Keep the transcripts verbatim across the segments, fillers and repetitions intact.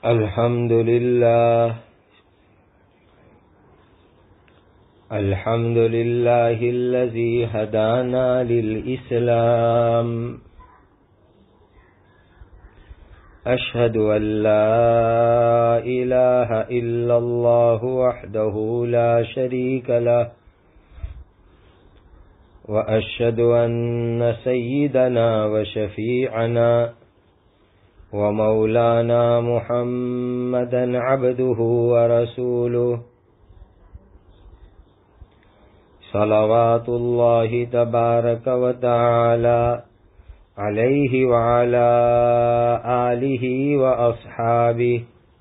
الحمد لله الحمد لله الذي هدانا للإسلام أشهد أن لا إله إلا الله وحده لا شريك له وأشهد أن سيدنا وشفيعنا ومولانا محمدا عبده ورسوله صلوات الله تبارك وتعالى عليه وعلى آله وأصحابه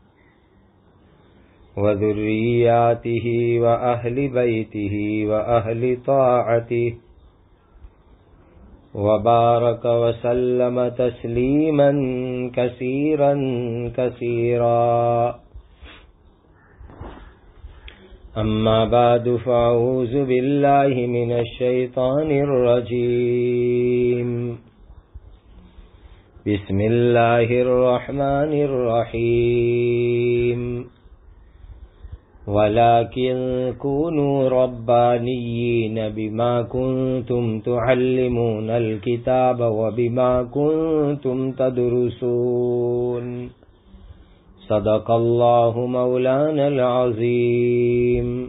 وذرياته وأهل بيته وأهل طاعته وبارك وسلم تسليما كثيرا كثيرا أما بعد فأعوذ بالله من الشيطان الرجيم بسم الله الرحمن الرحيم ولكن كونوا ربانيين بما كنتم تعلمون الكتاب وبما كنتم تدرسون صدق الله مولانا العظيم.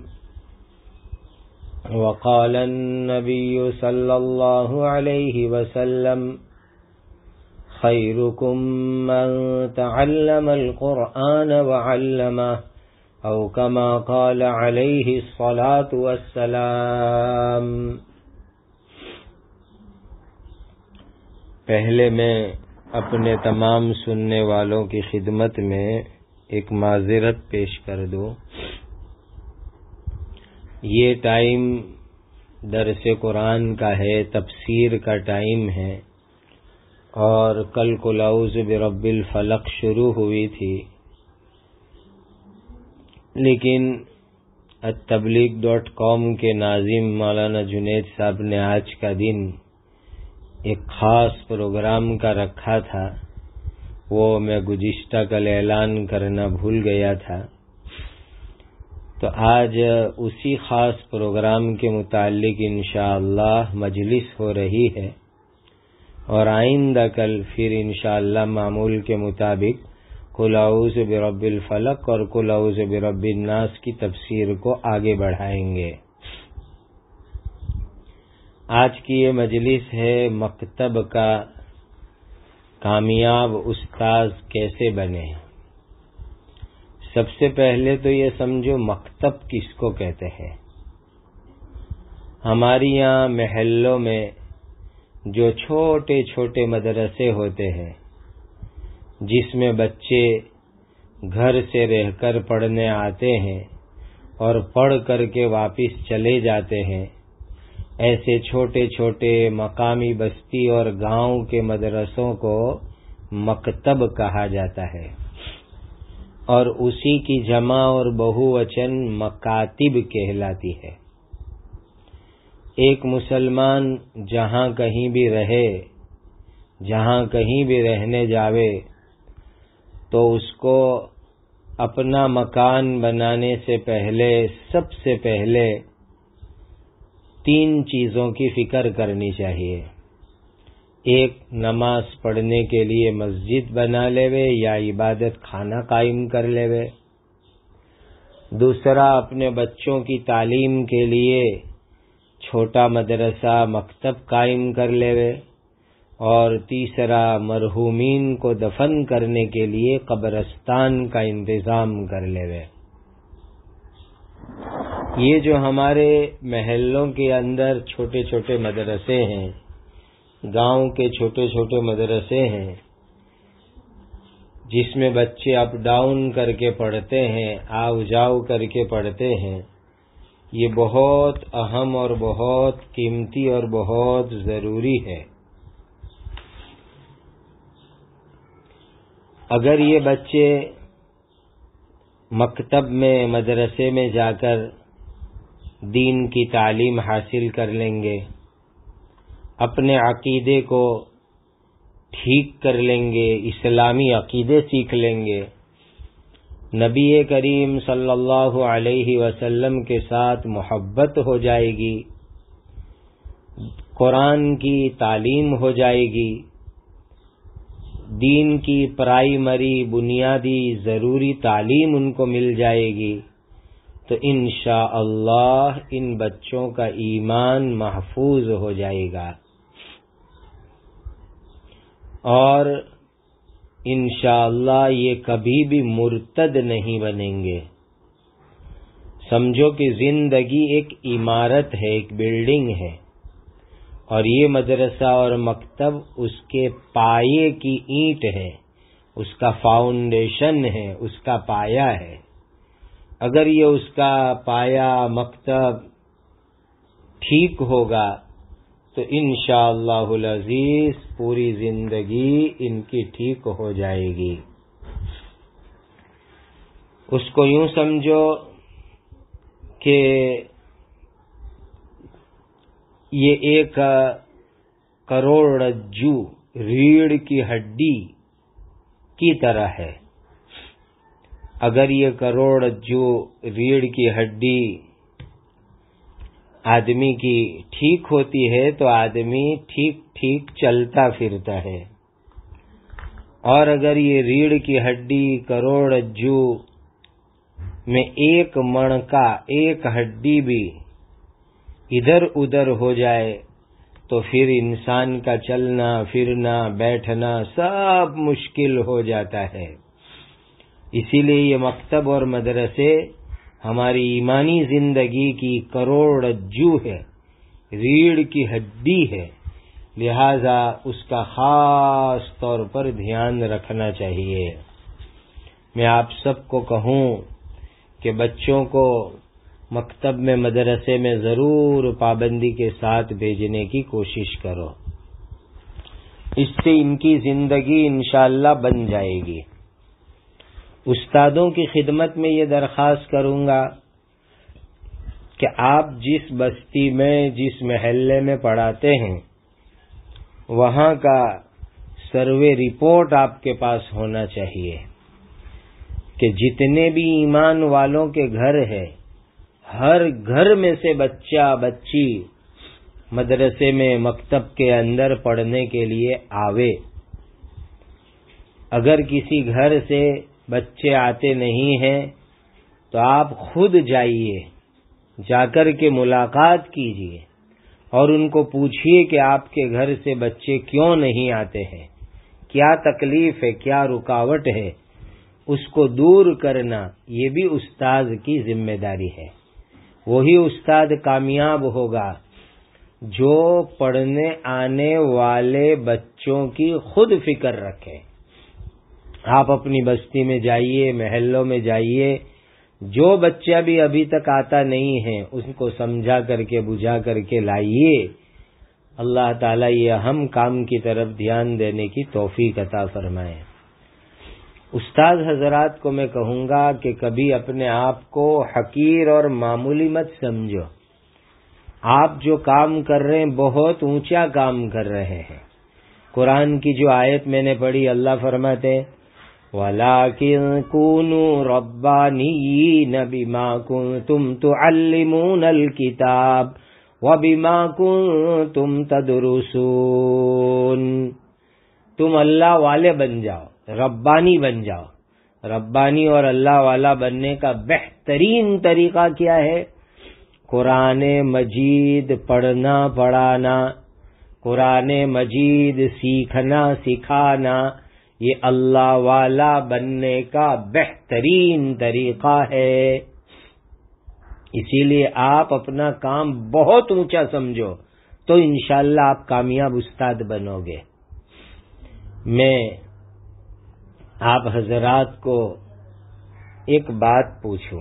وقال النبي صلى الله عليه وسلم خيركم من تعلم القرآن وعلمه او کما قال علیہ الصلاۃ والسلام. پہلے میں اپنے تمام سننے والوں کی خدمت میں ایک معذرت پیش کر دوں. یہ ٹائم درس قرآن کا ہے، تفسیر کا ٹائم ہے، اور کل قل اعوذ برب الفلق شروع ہوئی تھی، لیکن التبلیغ ڈاٹ کام کے ناظم مولانا جنید صاحب نے آج کا دن ایک خاص پروگرام کا رکھا تھا، وہ میں گزشتہ کل اعلان کرنا بھول گیا تھا. تو آج اسی خاص پروگرام کے متعلق انشاءاللہ مجلس ہو رہی ہے، اور آئندہ کل پھر انشاءاللہ معمول کے مطابق قل اعوذ برب الفلق اور قل اعوذ برب الناس کی تفسیر کو آگے بڑھائیں گے. آج کی یہ مجلس ہے مکتب کا کامیاب استاذ کیسے بنے. سب سے پہلے تو یہ سمجھو مکتب کس کو کہتے ہیں. ہماری یہاں محلوں میں جو چھوٹے چھوٹے مدرسے ہوتے ہیں، جس میں بچے گھر سے رہ کر پڑھنے آتے ہیں اور پڑھ کر کے واپس چلے جاتے ہیں، ایسے چھوٹے چھوٹے مقامی بستی اور گاؤں کے مدرسوں کو مکتب کہا جاتا ہے، اور اسی کی جمع اور بہووچن مکاتب کہلاتی ہے. ایک مسلمان جہاں کہیں بھی رہے، جہاں کہیں بھی رہنے جاوے، تو اس کو اپنا مکان بنانے سے پہلے سب سے پہلے تین چیزوں کی فکر کرنی چاہیے. ایک، نماز پڑھنے کے لیے مسجد بنا لیوے یا عبادت خانہ قائم کر لیوے. دوسرا، اپنے بچوں کی تعلیم کے لیے چھوٹا مدرسہ مکتب قائم کر لیوے. اور تیسرا، مرحومین کو دفن کرنے کے لیے قبرستان کا انتظام کر لیوے. یہ جو ہمارے محلوں کے اندر چھوٹے چھوٹے مدرسے ہیں، گاؤں کے چھوٹے چھوٹے مدرسے ہیں، جس میں بچے اپ ڈاؤن کر کے پڑھتے ہیں، آؤ جاؤ کر کے پڑھتے ہیں، یہ بہت اہم اور بہت قیمتی اور بہت ضروری ہے. اگر یہ بچے مکتب میں مدرسے میں جا کر دین کی تعلیم حاصل کر لیں گے، اپنے عقیدے کو ٹھیک کر لیں گے، اسلامی عقیدے سیکھ لیں گے، نبی کریم صلی اللہ علیہ وسلم کے ساتھ محبت ہو جائے گی، قرآن کی تعلیم ہو جائے گی، دین کی پرائمری بنیادی ضروری تعلیم ان کو مل جائے گی، تو انشاءاللہ ان بچوں کا ایمان محفوظ ہو جائے گا اور انشاءاللہ یہ کبھی بھی مرتد نہیں بنیں گے۔ سمجھو کہ زندگی ایک عمارت ہے، ایک بلڈنگ ہے، اور یہ مدرسہ اور مکتب اس کے پائے کی اینٹ ہے، اس کا فاؤنڈیشن ہے، اس کا پایا ہے۔ اگر یہ اس کا پایا مکتب ٹھیک ہوگا تو انشاءاللہ العزیز پوری زندگی ان کی ٹھیک ہو جائے گی۔ اس کو یوں سمجھو کہ یہ ایک کروڑرجو ریڑھ کی ہڈی کی طرح ہے۔ اگر یہ کروڑرجو ریڑھ کی ہڈی آدمی کی ٹھیک ہوتی ہے تو آدمی ٹھیک ٹھیک چلتا پھرتا ہے، اور اگر یہ ریڑھ کی ہڈی کروڑرجو میں ایک مણکا ایک ہڈی بھی ادھر ادھر ہو جائے تو پھر انسان کا چلنا پھرنا بیٹھنا سب مشکل ہو جاتا ہے۔ اسی لیے یہ مکتب اور مدرسے ہماری ایمانی زندگی کی کروڑرجو ہے، ریڑھ کی ہڈی ہے، لہذا اس کا خاص طور پر دھیان رکھنا چاہیے۔ میں آپ سب کو کہوں کہ بچوں کو مکتب میں مدرسے میں ضرور پابندی کے ساتھ بھیجنے کی کوشش کرو، اس سے ان کی زندگی انشاءاللہ بن جائے گی۔ استادوں کی خدمت میں یہ درخواست کروں گا کہ آپ جس بستی میں جس محلے میں پڑھاتے ہیں وہاں کا سروے رپورٹ آپ کے پاس ہونا چاہیے کہ جتنے بھی ایمان والوں کے گھر ہے ہر گھر میں سے بچہ بچی مدرسے میں مکتب کے اندر پڑھنے کے لیے آوے۔ اگر کسی گھر سے بچے آتے نہیں ہیں تو آپ خود جائیے، جا کر کے ملاقات کیجیے اور ان کو پوچھیے کہ آپ کے گھر سے بچے کیوں نہیں آتے ہیں، کیا تکلیف ہے، کیا رکاوٹ ہے، اس کو دور کرنا یہ بھی استاد کی ذمہ داری ہے۔ وہی استاد کامیاب ہوگا جو پڑھنے آنے والے بچوں کی خود فکر رکھے۔ آپ اپنی بستی میں جائیے، محلوں میں جائیے، جو بچہ بھی ابھی تک آتا نہیں ہے اس کو سمجھا کر کے بجھا کر کے لائیے۔ اللہ تعالیٰ یہ اہم کام کی طرف دھیان دینے کی توفیق عطا فرمائے۔ استاد حضرات کو میں کہوں گا کہ کبھی اپنے آپ کو حقیر اور معمولی مت سمجھو۔ آپ جو کام کر رہے ہیں بہت اونچا کام کر رہے ہیں۔ قرآن کی جو آیت میں نے پڑھی، اللہ فرماتے وَلَٰكِن كُونُوا رَبَّانِيِّينَ بِمَا كُنتُمْ تُعَلِّمُونَ الْكِتَابَ وَبِمَا كُنتُمْ تَدْرُسُونَ۔ تم اللہ والے بن جاؤ، ربانی بن جاؤ۔ ربانی اور اللہ والا بننے کا بہترین طریقہ کیا ہے؟ قرآن مجید پڑھنا پڑھانا، قرآن مجید سیکھنا سکھانا، یہ اللہ والا بننے کا بہترین طریقہ ہے۔ اسی لیے آپ اپنا کام بہت اونچا سمجھو تو انشاءاللہ آپ کامیاب استاد بنو گے۔ میں آپ حضرات کو ایک بات پوچھوں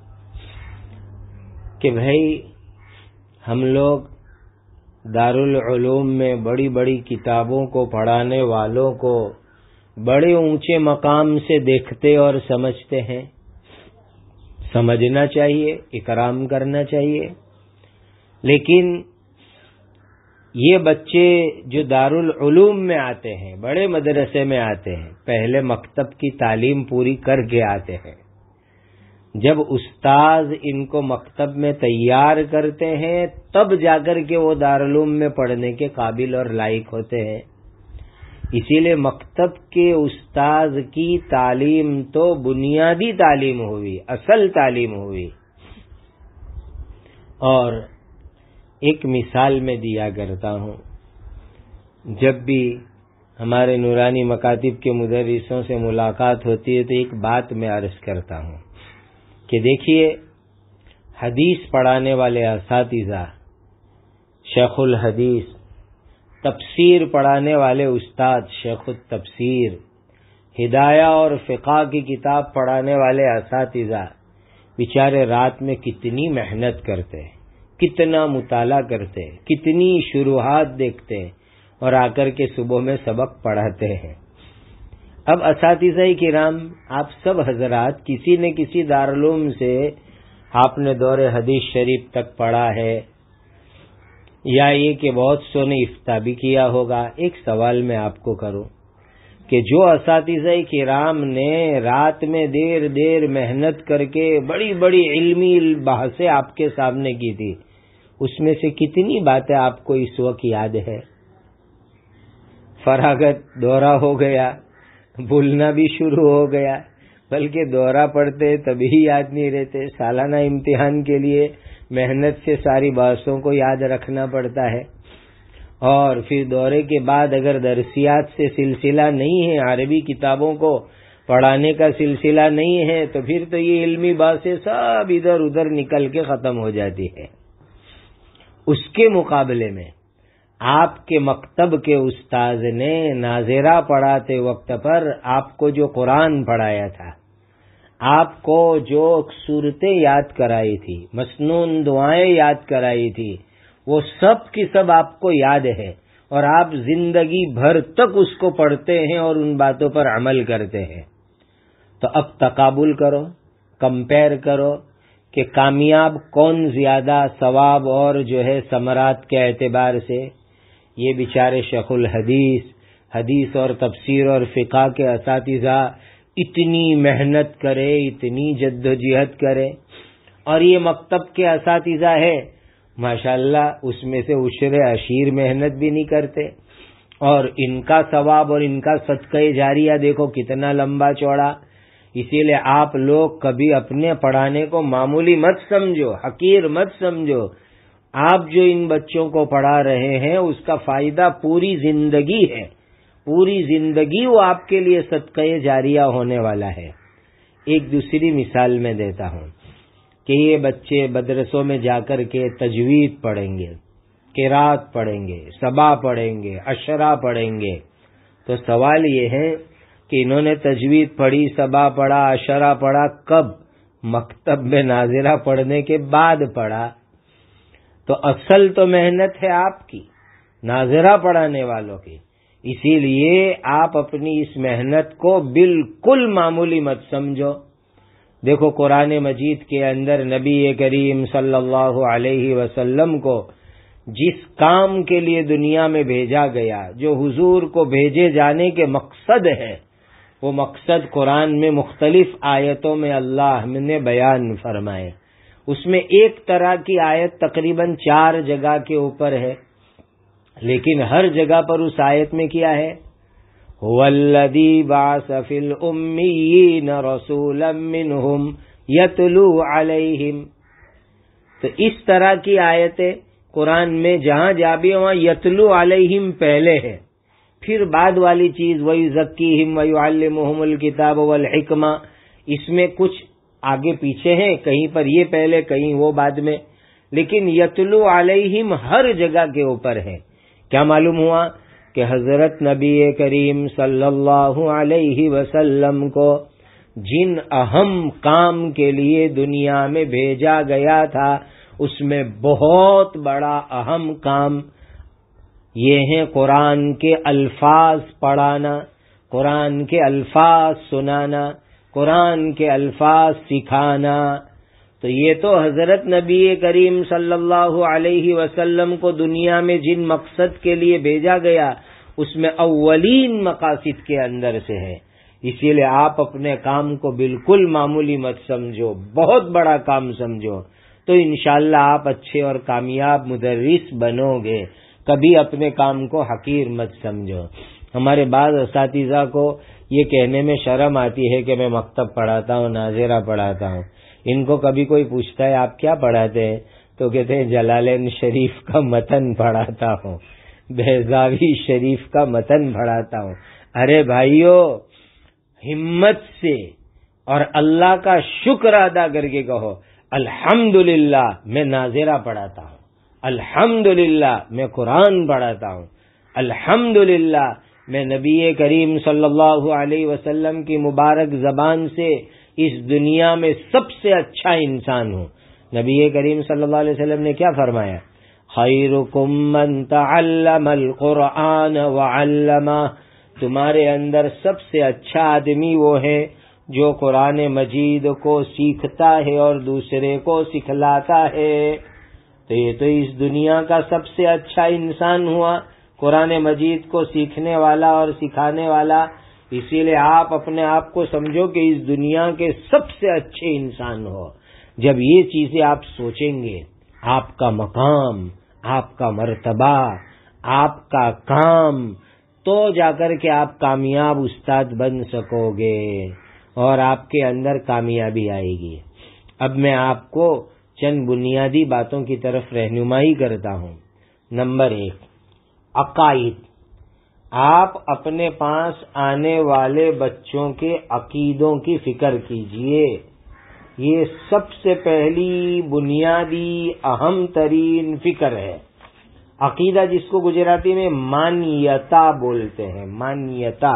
کہ بھائی ہم لوگ دارالعلوم میں بڑی بڑی کتابوں کو پڑھانے والوں کو بڑے اونچے مقام سے دیکھتے اور سمجھتے ہیں، سمجھنا چاہیے، اکرام کرنا چاہیے، لیکن یہ بچے جو دارالعلوم میں آتے ہیں، بڑے مدرسے میں آتے ہیں، پہلے مکتب کی تعلیم پوری کر کے آتے ہیں، جب استاذ ان کو مکتب میں تیار کرتے ہیں تب جا کر کے وہ دارالعلوم میں پڑھنے کے قابل اور لائق ہوتے ہیں. اسی لیے مکتب کے استاذ کی تعلیم تو بنیادی تعلیم ہوئی، اصل تعلیم ہوئی. اور ایک مثال میں دیا کرتا ہوں، جب بھی ہمارے نورانی مکاتب کے مدرسوں سے ملاقات ہوتی ہے تو ایک بات میں عرض کرتا ہوں کہ دیکھیے، حدیث پڑھانے والے اساتذہ، شیخ الحدیث، تفسیر پڑھانے والے استاد شیخ التفسیر، ہدایہ اور فقہ کی کتاب پڑھانے والے اساتذہ بیچارے رات میں کتنی محنت کرتے، کتنا مطالعہ کرتے، کتنی شروحات دیکھتے اور آ کر کے صبح میں سبق پڑھاتے ہیں. اب اساتذہ کرام، آپ سب حضرات کسی نہ کسی دارالعلوم سے آپ نے دور حدیث شریف تک پڑھا ہے، یا یہ کہ بہت سو نے افتاء بھی کیا ہوگا. ایک سوال میں آپ کو کروں کہ جو اساتذہ کرام نے رات میں دیر دیر محنت کر کے بڑی بڑی علمی بحثیں آپ کے سامنے کی تھی، اس میں سے کتنی باتیں آپ کو اس وقت یاد ہے؟ فراغت دورہ ہو گیا، بھولنا بھی شروع ہو گیا، بلکہ دورہ پڑھتے تبھی یاد نہیں رہتے. سالانہ امتحان کے لیے محنت سے ساری بحثوں کو یاد رکھنا پڑتا ہے، اور پھر دورے کے بعد اگر درسیات سے سلسلہ نہیں ہے، عربی کتابوں کو پڑھانے کا سلسلہ نہیں ہے، تو پھر تو یہ علمی باتیں سب ادھر ادھر نکل کے ختم ہو جاتی ہے. اس کے مقابلے میں آپ کے مکتب کے استاذ نے ناظرہ پڑھاتے وقت پر آپ کو جو قرآن پڑھایا تھا، آپ کو جو صورتیں یاد کرائی تھی، مسنون دعائیں یاد کرائی تھی، وہ سب کی سب آپ کو یاد ہے، اور آپ زندگی بھر تک اس کو پڑھتے ہیں اور ان باتوں پر عمل کرتے ہیں. تو اب تقابل کرو، کمپیر کرو کہ کامیاب کون زیادہ ثواب اور جو ہے ثمرات کے اعتبار سے. یہ بیچارے شیخ الحدیث، حدیث اور تفسیر اور فقہ کے اساتذہ اتنی محنت کرے، اتنی جد و جہد کرے، اور یہ مکتب کے اساتذہ ہے ماشاءاللہ اس میں سے عشر عشیر محنت بھی نہیں کرتے، اور ان کا ثواب اور ان کا صدقہ جاریہ دیکھو کتنا لمبا چوڑا. اسی لیے آپ لوگ کبھی اپنے پڑھانے کو معمولی مت سمجھو، حقیر مت سمجھو. آپ جو ان بچوں کو پڑھا رہے ہیں اس کا فائدہ پوری زندگی ہے، پوری زندگی وہ آپ کے لیے صدقہ جاریہ ہونے والا ہے. ایک دوسری مثال میں دیتا ہوں کہ یہ بچے مدرسوں میں جا کر کے تجوید پڑھیں گے، قرات پڑھیں گے، سبا پڑھیں گے، عشرہ پڑھیں گے. تو سوال یہ ہے کہ انہوں نے تجوید پڑھی، سبا پڑھا، عشرہ پڑھا، کب؟ مکتب میں ناظرہ پڑھنے کے بعد پڑھا. تو اصل تو محنت ہے آپ کی، ناظرہ پڑھانے والوں کی. اسی لیے آپ اپنی اس محنت کو بالکل معمولی مت سمجھو. دیکھو قرآن مجید کے اندر نبی کریم صلی اللہ علیہ وسلم کو جس کام کے لیے دنیا میں بھیجا گیا، جو حضور کو بھیجے جانے کے مقصد ہے، وہ مقصد قرآن میں مختلف آیتوں میں اللہ نے بیان فرمائے. اس میں ایک طرح کی آیت تقریباً چار جگہ کے اوپر ہے، لیکن ہر جگہ پر اس آیت میں کیا ہے؟ وَالَّذِي بَعَثَ فِي الْأُمِّيِّينَ رَسُولًا مِّنْهُمْ يَتْلُو عَلَيْهِمْ. تو اس طرح کی آیتیں قرآن میں جہاں جا بھی وہاں یتلو علیہم پہلے ہے، پھر بعد والی چیز وَيُزَكِّيهِمْ وَيُعَلِّمُهُمُ الْكِتَابَ وَالْحِكْمَةَ، اس میں کچھ آگے پیچھے ہیں، کہیں پر یہ پہلے کہیں وہ بعد میں، لیکن یتلو علیہم ہر جگہ کے اوپر ہے. کیا معلوم ہوا کہ حضرت نبی کریم صلی اللہ علیہ وسلم کو جن اہم کام کے لیے دنیا میں بھیجا گیا تھا اس میں بہت بڑا اہم کام یہ ہے قرآن کے الفاظ پڑھانا، قرآن کے الفاظ سنانا، قرآن کے الفاظ سکھانا. تو یہ تو حضرت نبی کریم صلی اللہ علیہ وسلم کو دنیا میں جن مقصد کے لیے بھیجا گیا اس میں اولین مقاصد کے اندر سے ہے. اسی لیے آپ اپنے کام کو بالکل معمولی مت سمجھو، بہت بڑا کام سمجھو، تو انشاءاللہ آپ اچھے اور کامیاب مدرس بنو گے۔ کبھی اپنے کام کو حقیر مت سمجھو۔ ہمارے بعض اساتذہ کو یہ کہنے میں شرم آتی ہے کہ میں مکتب پڑھاتا ہوں، ناظرہ پڑھاتا ہوں۔ ان کو کبھی کوئی پوچھتا ہے آپ کیا پڑھاتے ہیں تو کہتے ہیں جلالین شریف کا متن پڑھاتا ہوں، بیضاوی شریف کا متن پڑھاتا ہوں۔ ارے بھائیو، ہمت سے اور اللہ کا شکر ادا کر کے کہو الحمدللہ میں ناظرہ پڑھاتا ہوں، الحمدللہ میں قرآن پڑھاتا ہوں، الحمدللہ میں نبی کریم صلی اللہ علیہ وسلم کی مبارک زبان سے اس دنیا میں سب سے اچھا انسان ہوں۔ نبی کریم صلی اللہ علیہ وسلم نے کیا فرمایا؟ خیرکم من تعلم القرآن وعلمہ، تمہارے اندر سب سے اچھا آدمی وہ ہے جو قرآن مجید کو سیکھتا ہے اور دوسرے کو سکھلاتا ہے۔ تو یہ تو اس دنیا کا سب سے اچھا انسان ہوا، قرآن مجید کو سیکھنے والا اور سکھانے والا۔ اسی لیے آپ اپنے آپ کو سمجھو کہ اس دنیا کے سب سے اچھے انسان ہو۔ جب یہ چیزیں آپ سوچیں گے، آپ کا مقام، آپ کا مرتبہ، آپ کا کام، تو جا کر کے آپ کامیاب استاد بن سکو گے اور آپ کے اندر کامیابی آئے گی۔ اب میں آپ کو چند بنیادی باتوں کی طرف رہنمائی کرتا ہوں۔ نمبر ایک، عقائد۔ آپ اپنے پاس آنے والے بچوں کے عقیدوں کی فکر کیجئے۔ یہ سب سے پہلی بنیادی اہم ترین فکر ہے۔ عقیدہ جس کو گجراتی میں مانیتا بولتے ہیں، مانیتا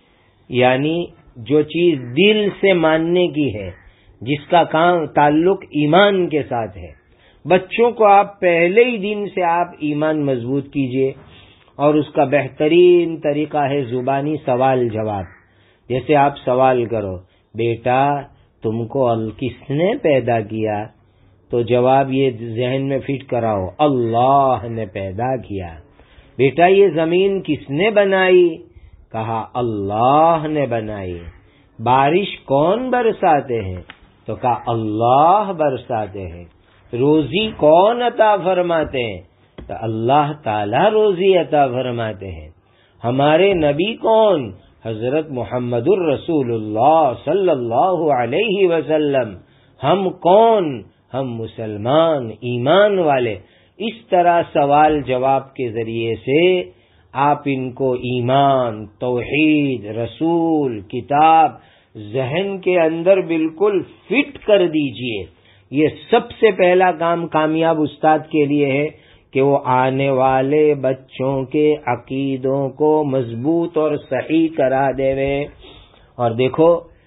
یعنی جو چیز دل سے ماننے کی ہے، جس کا کام تعلق ایمان کے ساتھ ہے۔ بچوں کو آپ پہلے ہی دن سے آپ ایمان مضبوط کیجئے، اور اس کا بہترین طریقہ ہے زبانی سوال جواب۔ جیسے آپ سوال کرو، بیٹا تم کو کس نے پیدا کیا؟ تو جواب یہ ذہن میں فٹ کراؤ، اللہ نے پیدا کیا۔ بیٹا یہ زمین کس نے بنائی؟ کہا اللہ نے بنائی۔ بارش کون برساتے ہیں؟ تو کہا اللہ برساتے ہیں۔ روزی کون عطا فرماتے ہیں؟ تو اللہ تعالی روزی عطا فرماتے ہیں۔ ہمارے نبی کون؟ حضرت محمد الرسول اللہ صلی اللہ علیہ وسلم۔ ہم کون؟ ہم مسلمان ایمان والے۔ اس طرح سوال جواب کے ذریعے سے آپ ان کو ایمان، توحید، رسول، کتاب ذہن کے اندر بالکل فٹ کر دیجئے۔ یہ سب سے پہلا کام کامیاب استاد کے لیے ہے کہ وہ آنے والے بچوں کے عقیدوں کو مضبوط اور صحیح کرا دے وے۔ اور دیکھو،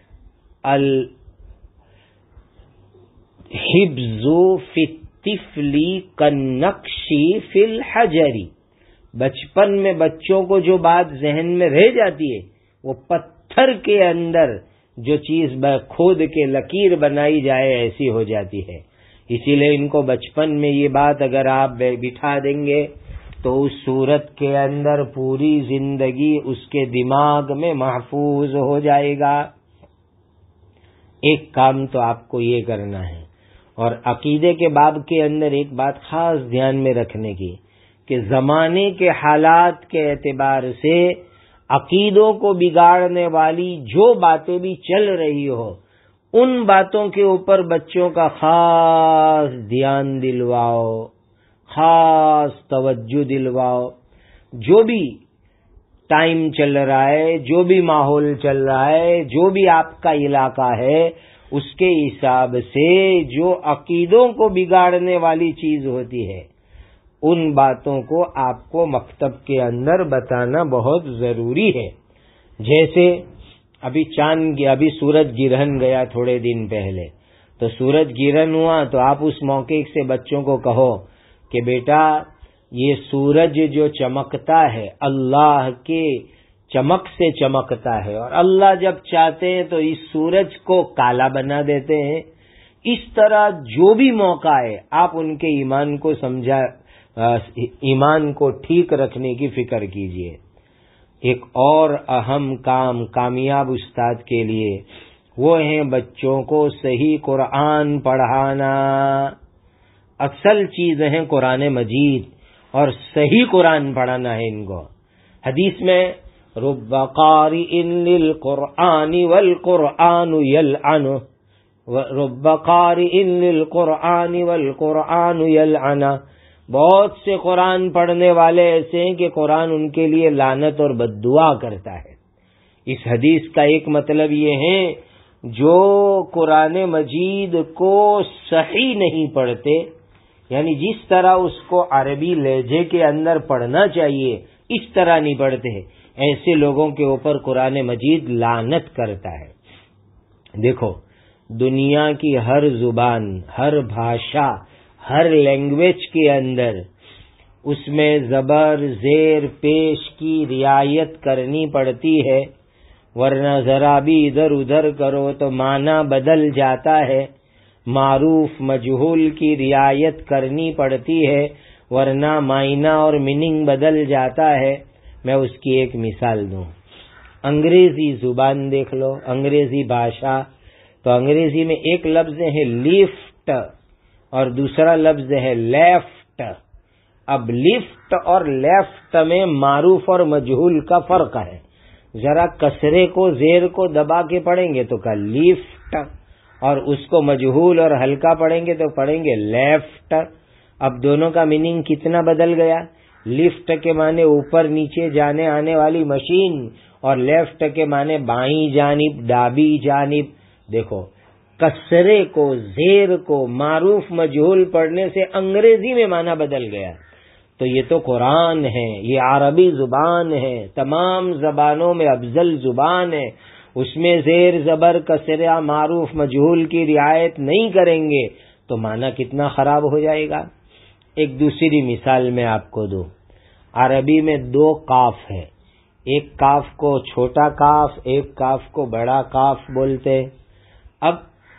الحفظ فی الطفل کالنقش فی الحجر، بچپن میں بچوں کو جو بات ذہن میں رہ جاتی ہے وہ پتھر کے اندر جو چیز کھود کے لکیر بنائی جائے ایسی ہو جاتی ہے۔ اسی لیے ان کو بچپن میں یہ بات اگر آپ بٹھا دیں گے تو اس صورت کے اندر پوری زندگی اس کے دماغ میں محفوظ ہو جائے گا۔ ایک کام تو آپ کو یہ کرنا ہے۔ اور عقیدے کے باب کے اندر ایک بات خاص دھیان میں رکھنے کی کہ زمانے کے حالات کے اعتبار سے عقیدوں کو بگاڑنے والی جو باتیں بھی چل رہی ہو، ان باتوں کے اوپر بچوں کا خاص دھیان دلواؤ، خاص توجہ دلواؤ۔ جو بھی ٹائم چل رہا ہے، جو بھی ماحول چل رہا ہے، جو بھی آپ کا علاقہ ہے، اس کے حساب سے جو عقیدوں کو بگاڑنے والی چیز ہوتی ہے، ان باتوں کو آپ کو مکتب کے اندر بتانا بہت ضروری ہے۔ جیسے ابھی چاند ابھی سورج گرہن گیا تھوڑے دن پہلے، تو سورج گرہن ہوا تو آپ اس موقع سے بچوں کو کہو کہ بیٹا یہ سورج جو چمکتا ہے اللہ کے چمک سے چمکتا ہے، اور اللہ جب چاہتے ہیں تو اس سورج کو کالا بنا دیتے ہیں۔ اس طرح جو بھی موقع ہے آپ ان کے ایمان کو سمجھا ایمان کو ٹھیک رکھنے کی فکر کیجئے۔ ایک اور اہم کام کامیاب استاد کے لیے وہ ہیں بچوں کو صحیح قرآن پڑھانا. اصل چیز ہے قرآن مجید اور صحیح قرآن پڑھانا ہے ان کو. حدیث میں رب قارئ للقرآن والقرآن یلعنہ، رب قارئ للقرآن والقرآن یلعنہ، بہت سے قرآن پڑھنے والے ایسے ہیں کہ قرآن ان کے لیے لعنت اور بد دعا کرتا ہے. اس حدیث کا ایک مطلب یہ ہے جو قرآن مجید کو صحیح نہیں پڑھتے، یعنی جس طرح اس کو عربی لہجے کے اندر پڑھنا چاہیے اس طرح نہیں پڑھتے، ایسے لوگوں کے اوپر قرآن مجید لعنت کرتا ہے. دیکھو دنیا کی ہر زبان، ہر بھاشا، ہر لینگویج کے اندر اس میں زبر زیر پیش کی رعایت کرنی پڑتی ہے، ورنہ ذرا بھی ادھر ادھر کرو تو معنی بدل جاتا ہے. معروف مجہول کی رعایت کرنی پڑتی ہے ورنہ معنی اور میننگ بدل جاتا ہے. میں اس کی ایک مثال دوں. انگریزی زبان دیکھ لو، انگریزی بھاشا، تو انگریزی میں ایک لفظ ہے لیفٹ اور دوسرا لفظ ہے لیفٹ. اب لیفٹ اور لیفٹ میں معروف اور مجہول کا فرق ہے. ذرا کسرے کو زیر کو دبا کے پڑھیں گے تو کہا لیفٹ، اور اس کو مجہول اور ہلکا پڑھیں گے تو پڑھیں گے لیفٹ. اب دونوں کا میننگ کتنا بدل گیا. لیفٹ کے معنی اوپر نیچے جانے آنے والی مشین اور لیفٹ کے معنی بائیں جانب دابی جانب. دیکھو کسرے کو زیر کو معروف مجہول پڑھنے سے انگریزی میں معنی بدل گیا. تو یہ تو قرآن ہے، یہ عربی زبان ہے، تمام زبانوں میں افضل زبان ہے. اس میں زیر زبر کسرہ معروف مجہول کی رعایت نہیں کریں گے تو معنی کتنا خراب ہو جائے گا. ایک دوسری مثال میں آپ کو دوں. عربی میں دو کاف ہے، ایک کاف کو چھوٹا کاف، ایک کاف کو بڑا کاف بولتے. اب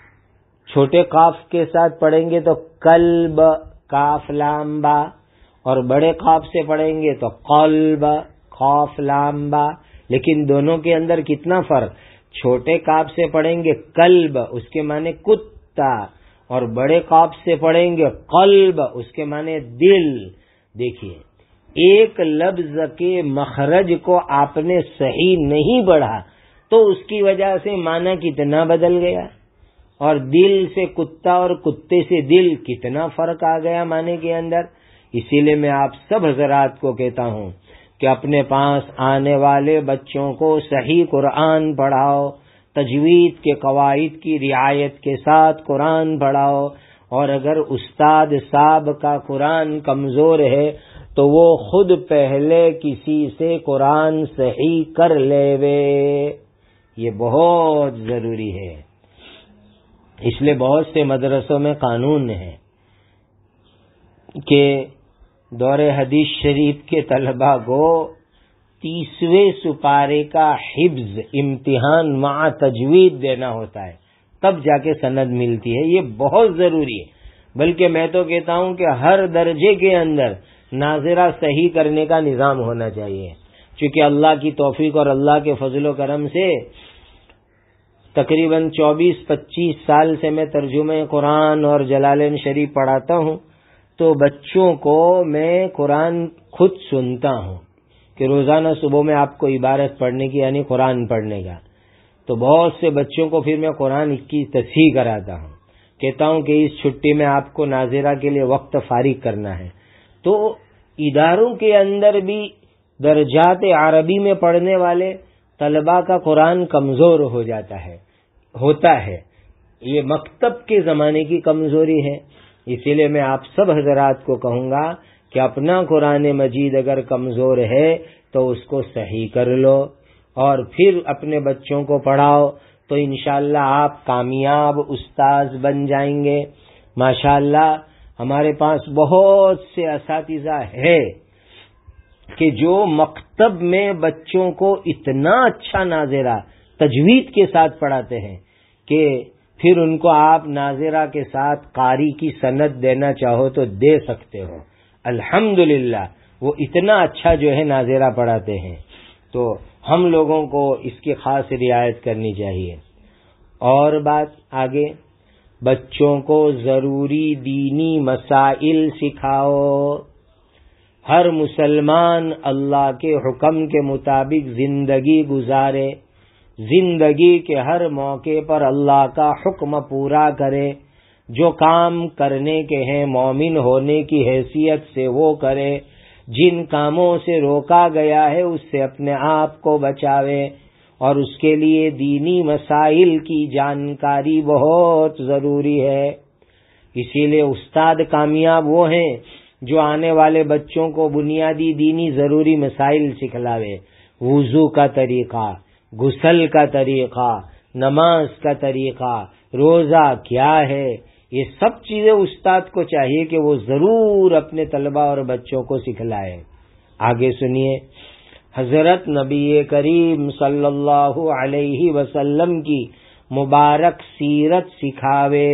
چھوٹے کاف کے ساتھ پڑھیں گے تو قلب کاف لام با، اور بڑے کاف سے پڑھیں گے تو قلب قاف لام با. لیکن دونوں کے اندر کتنا فرق. چھوٹے کاف سے پڑھیں گے قلب، اس کے معنی کتا، اور بڑے قاف سے پڑھیں گے قلب، اس کے معنی دل. دیکھیے ایک لفظ کے مخرج کو آپ نے صحیح نہیں پڑھا تو اس کی وجہ سے معنی کتنا بدل گیا، اور دل سے کتا اور کتے سے دل کتنا فرق آ گیا معنی کے اندر. اسی لیے میں آپ سب حضرات کو کہتا ہوں کہ اپنے پاس آنے والے بچوں کو صحیح قرآن پڑھاؤ، تجوید کے قواعد کی رعایت کے ساتھ قرآن پڑھاؤ. اور اگر استاد صاحب کا قرآن کمزور ہے تو وہ خود پہلے کسی سے قرآن صحیح کر لے وے. یہ بہت ضروری ہے. اس لیے بہت سے مدرسوں میں قانون ہے کہ دور حدیث شریف کے طلباء کو تیسویں سپارے کا حفظ امتحان مع تجوید دینا ہوتا ہے، تب جا کے سند ملتی ہے. یہ بہت ضروری ہے. بلکہ میں تو کہتا ہوں کہ ہر درجے کے اندر ناظرہ صحیح کرنے کا نظام ہونا چاہیے. چونکہ اللہ کی توفیق اور اللہ کے فضل و کرم سے تقریباً چوبیس پچیس سال سے میں ترجمہ قرآن اور جلالین شریف پڑھاتا ہوں، تو بچوں کو میں قرآن خود سنتا ہوں کہ روزانہ صبح میں آپ کو عبارت پڑھنے کی یعنی قرآن پڑھنے کا. تو بہت سے بچوں کو پھر میں قرآن کی تصحیح کراتا ہوں، کہتا ہوں کہ اس چھٹی میں آپ کو ناظرہ کے لیے وقت فارغ کرنا ہے. تو اداروں کے اندر بھی درجات عربی میں پڑھنے والے طلباء کا قرآن کمزور ہو جاتا ہے ہوتا ہے. یہ مکتب کے زمانے کی کمزوری ہے. اسی لیے میں آپ سب حضرات کو کہوں گا کہ اپنا قرآن مجید اگر کمزور ہے تو اس کو صحیح کر لو اور پھر اپنے بچوں کو پڑھاؤ، تو انشاءاللہ آپ کامیاب استاذ بن جائیں گے. ماشاءاللہ ہمارے پاس بہت سے اساتذہ ہے کہ جو مکتب میں بچوں کو اتنا اچھا ناظرہ تجوید کے ساتھ پڑھاتے ہیں کہ پھر ان کو آپ ناظرہ کے ساتھ قاری کی سند دینا چاہو تو دے سکتے ہو. الحمدللہ وہ اتنا اچھا جو ہے ناظرہ پڑھاتے ہیں. تو ہم لوگوں کو اس کی خاص رعایت کرنی چاہیے۔ اور بات آگے، بچوں کو ضروری دینی مسائل سکھاؤ۔ ہر مسلمان اللہ کے حکم کے مطابق زندگی گزارے، زندگی کے ہر موقع پر اللہ کا حکم پورا کرے، جو کام کرنے کے ہیں مومن ہونے کی حیثیت سے وہ کرے، جن کاموں سے روکا گیا ہے اس سے اپنے آپ کو بچاوے، اور اس کے لیے دینی مسائل کی جانکاری بہت ضروری ہے۔ اسی لیے استاد کامیاب وہ ہیں جو آنے والے بچوں کو بنیادی دینی ضروری مسائل سکھلاوے، وضو کا طریقہ، غسل کا طریقہ، نماز کا طریقہ، روزہ کیا ہے، یہ سب چیزیں استاد کو چاہیے کہ وہ ضرور اپنے طلبہ اور بچوں کو سکھلائے۔ آگے سنیے، حضرت نبی کریم صلی اللہ علیہ وسلم کی مبارک سیرت سکھاوے۔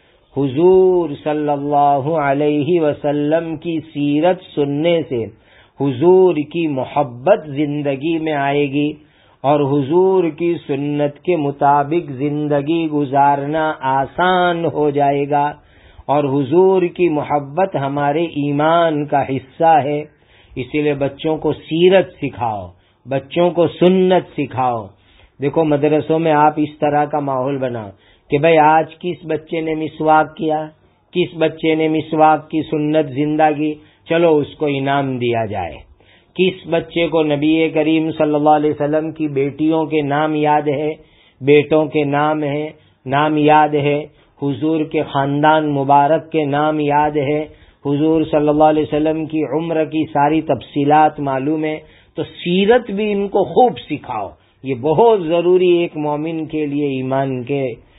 حضور صلی اللہ علیہ وسلم کی سیرت سننے سے حضور کی محبت زندگی میں آئے گی، اور حضور کی سنت کے مطابق زندگی گزارنا آسان ہو جائے گا، اور حضور کی محبت ہمارے ایمان کا حصہ ہے۔ اسی لیے بچوں کو سیرت سکھاؤ، بچوں کو سنت سکھاؤ۔ دیکھو مدرسوں میں آپ اس طرح کا ماحول بناؤ کہ بھئی آج کس بچے نے مسواک کیا، کس بچے نے مسواک کی سنت زندہ کی، چلو اس کو انعام دیا جائے۔ کس بچے کو نبی کریم صلی اللہ علیہ وسلم کی بیٹیوں کے نام یاد ہے، بیٹوں کے نام ہے نام یاد ہے، حضور کے خاندان مبارک کے نام یاد ہے، حضور صلی اللہ علیہ وسلم کی عمر کی ساری تفصیلات معلوم ہے، تو سیرت بھی ان کو خوب سکھاؤ۔ یہ بہت ضروری ایک مومن کے لیے ایمان کے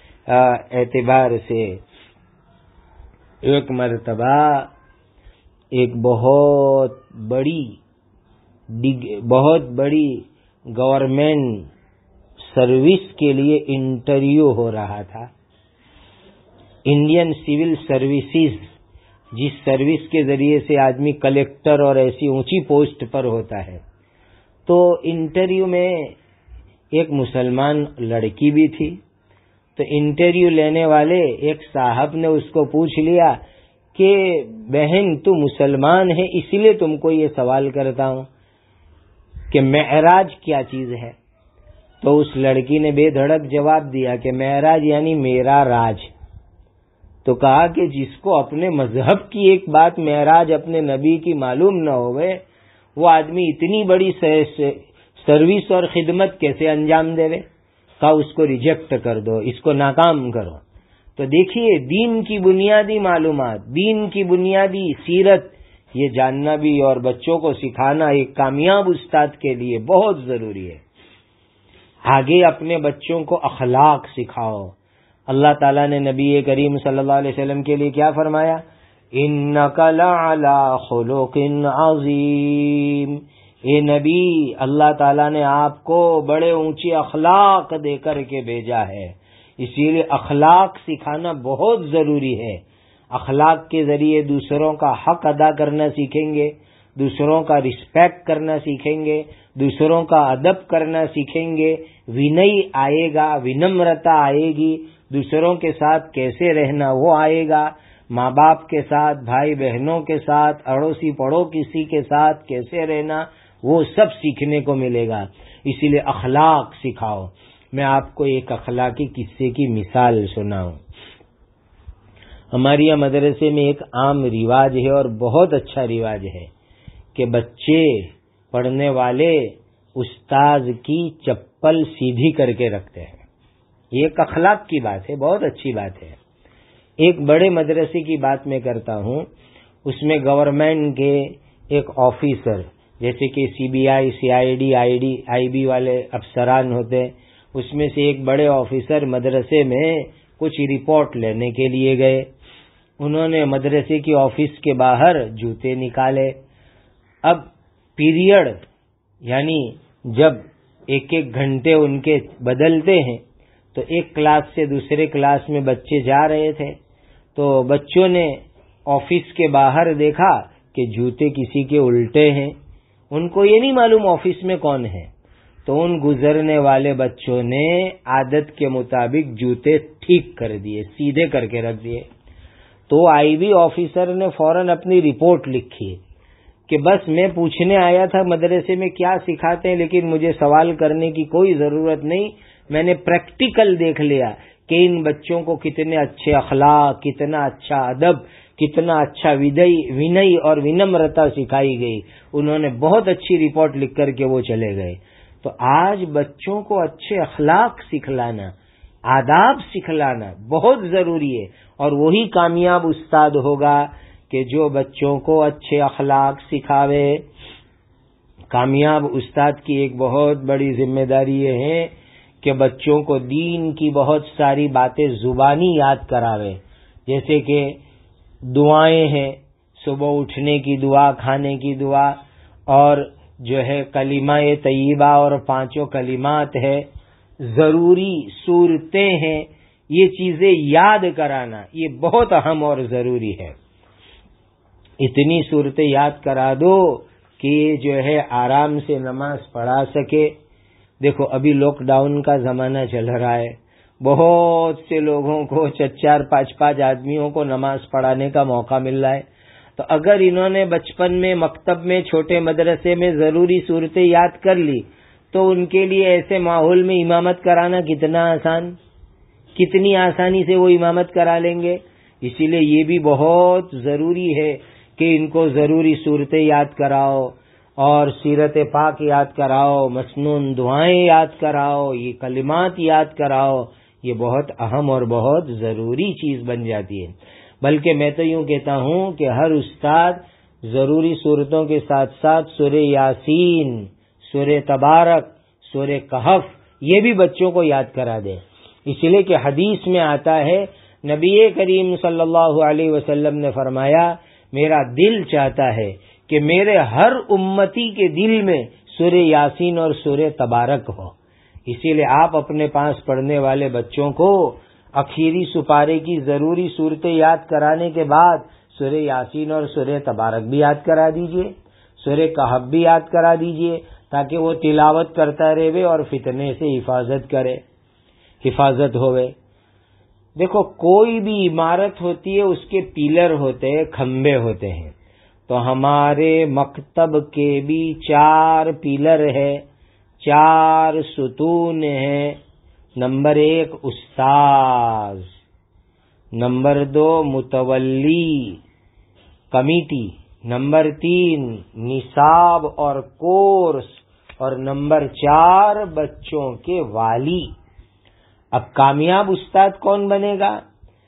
اعتبار سے۔ ایک مرتبہ ایک بہت بڑی بہت بڑی گورنمنٹ سروس کے لیے انٹرویو ہو رہا تھا۔ انڈین سول سروسز، جس سروس کے ذریعے سے آدمی کلیکٹر اور ایسی اونچی پوسٹ پر ہوتا ہے، تو انٹرویو میں ایک مسلمان لڑکی بھی تھی۔ تو انٹرویو لینے والے ایک صاحب نے اس کو پوچھ لیا کہ بہن تو مسلمان ہے، اس لیے تم کو یہ سوال کرتا ہوں کہ معراج کیا چیز ہے؟ تو اس لڑکی نے بے دھڑک جواب دیا کہ معراج یعنی میرا راج۔ تو کہا کہ جس کو اپنے مذہب کی ایک بات معراج اپنے نبی کی معلوم نہ ہوئے، وہ آدمی اتنی بڑی سروس اور خدمت کیسے انجام دے؟ کہا اس کو ریجیکٹ کر دو، اس کو ناکام کرو۔ تو دیکھیے دین کی بنیادی معلومات، دین کی بنیادی سیرت، یہ جاننا بھی اور بچوں کو سکھانا ایک کامیاب استاد کے لیے بہت ضروری ہے۔ آگے اپنے بچوں کو اخلاق سکھاؤ۔ اللہ تعالیٰ نے نبی کریم صلی اللہ علیہ وسلم کے لیے کیا فرمایا؟ اِنَّكَ لَعَلَىٰ خُلُقٍ عَظِيمٍ، اے نبی اللہ تعالیٰ نے آپ کو بڑے اونچے اخلاق دے کر کے بھیجا ہے، اسی لیے اخلاق سکھانا بہت ضروری ہے۔ اخلاق کے ذریعے دوسروں کا حق ادا کرنا سیکھیں گے، دوسروں کا رسپیکٹ کرنا سیکھیں گے، دوسروں کا ادب کرنا سیکھیں گے، ونئی آئے گا، ونمرتا آئے گی، دوسروں کے ساتھ کیسے رہنا وہ آئے گا، ماں باپ کے ساتھ، بھائی بہنوں کے ساتھ، اڑوسی پڑو کسی کے ساتھ کیسے رہنا، وہ سب سیکھنے کو ملے گا۔ اسی لیے اخلاق سکھاؤ۔ میں آپ کو ایک اخلاقی قصے کی مثال سناؤں۔ ہمارے یہاں مدرسے میں ایک عام رواج ہے اور بہت اچھا رواج ہے کہ بچے پڑھنے والے استاذ کی چپل سیدھی کر کے رکھتے ہیں۔ یہ ایک اخلاق کی بات ہے، بہت اچھی بات ہے۔ ایک بڑے مدرسے کی بات میں کرتا ہوں، اس میں گورنمنٹ کے ایک آفیسر، جیسے کہ C B I, C I D, I D I B والے افسران ہوتے ہیں، اس میں سے ایک بڑے آفیسر مدرسے میں کچھ رپورٹ لینے کے لیے گئے۔ انہوں نے مدرسے کی آفس کے باہر جوتے نکالے۔ اب پیریڈ یعنی جب ایک ایک گھنٹے ان کے بدلتے ہیں، تو ایک کلاس سے دوسرے کلاس میں بچے جا رہے تھے، تو بچوں نے آفس کے باہر دیکھا کہ جوتے کسی کے الٹے ہیں۔ ان کو یہ نہیں معلوم آفس میں کون ہے، تو ان گزرنے والے بچوں نے عادت کے مطابق جوتے ٹھیک کر دیے، سیدھے کر کے رکھ دیے۔ تو آئی بی آفیسر نے فوراً اپنی رپورٹ لکھی کہ بس میں پوچھنے آیا تھا مدرسے میں کیا سکھاتے ہیں، لیکن مجھے سوال کرنے کی کوئی ضرورت نہیں، میں نے پریکٹیکل دیکھ لیا کہ ان بچوں کو کتنے اچھے اخلاق، کتنا اچھا ادب، کتنا اچھا ونئی اور ونمرتا سکھائی گئی۔ انہوں نے بہت اچھی رپورٹ لکھ کر کے وہ چلے گئے۔ تو آج بچوں کو اچھے اخلاق سکھلانا، آداب سکھلانا بہت ضروری ہے، اور وہی کامیاب استاد ہوگا کہ جو بچوں کو اچھے اخلاق سکھاوے۔ کامیاب استاد کی ایک بہت بڑی ذمہ داری یہ ہے کہ بچوں کو دین کی بہت ساری باتیں زبانی یاد کراوے، جیسے کہ دعائیں ہیں، صبح اٹھنے کی دعا، کھانے کی دعا، اور جو ہے کلمہ طیبہ اور پانچوں کلمات ہے، ضروری صورتیں ہیں، یہ چیزیں یاد کرانا یہ بہت اہم اور ضروری ہے۔ اتنی صورتیں یاد کرا دو کہ یہ جو ہے آرام سے نماز پڑھا سکے۔ دیکھو ابھی لاک ڈاؤن کا زمانہ چل رہا ہے، بہت سے لوگوں کو چار پانچ پانچ آدمیوں کو نماز پڑھانے کا موقع مل رہا ہے۔ تو اگر انہوں نے بچپن میں مکتب میں چھوٹے مدرسے میں ضروری صورتیں یاد کر لی تو ان کے لیے ایسے ماحول میں امامت کرانا کتنا آسان، کتنی آسانی سے وہ امامت کرا لیں گے۔ اسی لیے یہ بھی بہت ضروری ہے کہ ان کو ضروری صورتیں یاد کراؤ، اور سیرت پاک یاد کراؤ، مسنون دعائیں یاد کراؤ، یہ کلمات یاد کراؤ۔ یہ بہت اہم اور بہت ضروری چیز بن جاتی ہے۔ بلکہ میں تو یوں کہتا ہوں کہ ہر استاد ضروری صورتوں کے ساتھ ساتھ سورہ یاسین، سورہ تبارک، سورہ کہف یہ بھی بچوں کو یاد کرا دے۔ اس لیے کہ حدیث میں آتا ہے، نبی کریم صلی اللہ علیہ وسلم نے فرمایا، میرا دل چاہتا ہے کہ میرے ہر امتی کے دل میں سورہ یاسین اور سورہ تبارک ہو۔ اسی لیے آپ اپنے پاس پڑھنے والے بچوں کو اخیری سپارے کی ضروری صورتیں یاد کرانے کے بعد سورہ یاسین اور سورہ تبارک بھی یاد کرا دیجئے، سورہ کہف بھی یاد کرا دیجئے، تاکہ وہ تلاوت کرتا رہے اور فتنے سے حفاظت کرے، حفاظت ہوئے۔ دیکھو کوئی بھی عمارت ہوتی ہے اس کے پیلر ہوتے ہیں، کھمبے ہوتے ہیں، تو ہمارے مکتب کے بھی چار پیلر ہے، چار ستون ہیں۔ نمبر ایک استاذ، نمبر دو متولی کمیٹی، نمبر تین نصاب اور کورس، اور نمبر چار بچوں کے والی۔ اب کامیاب استاد کون بنے گا؟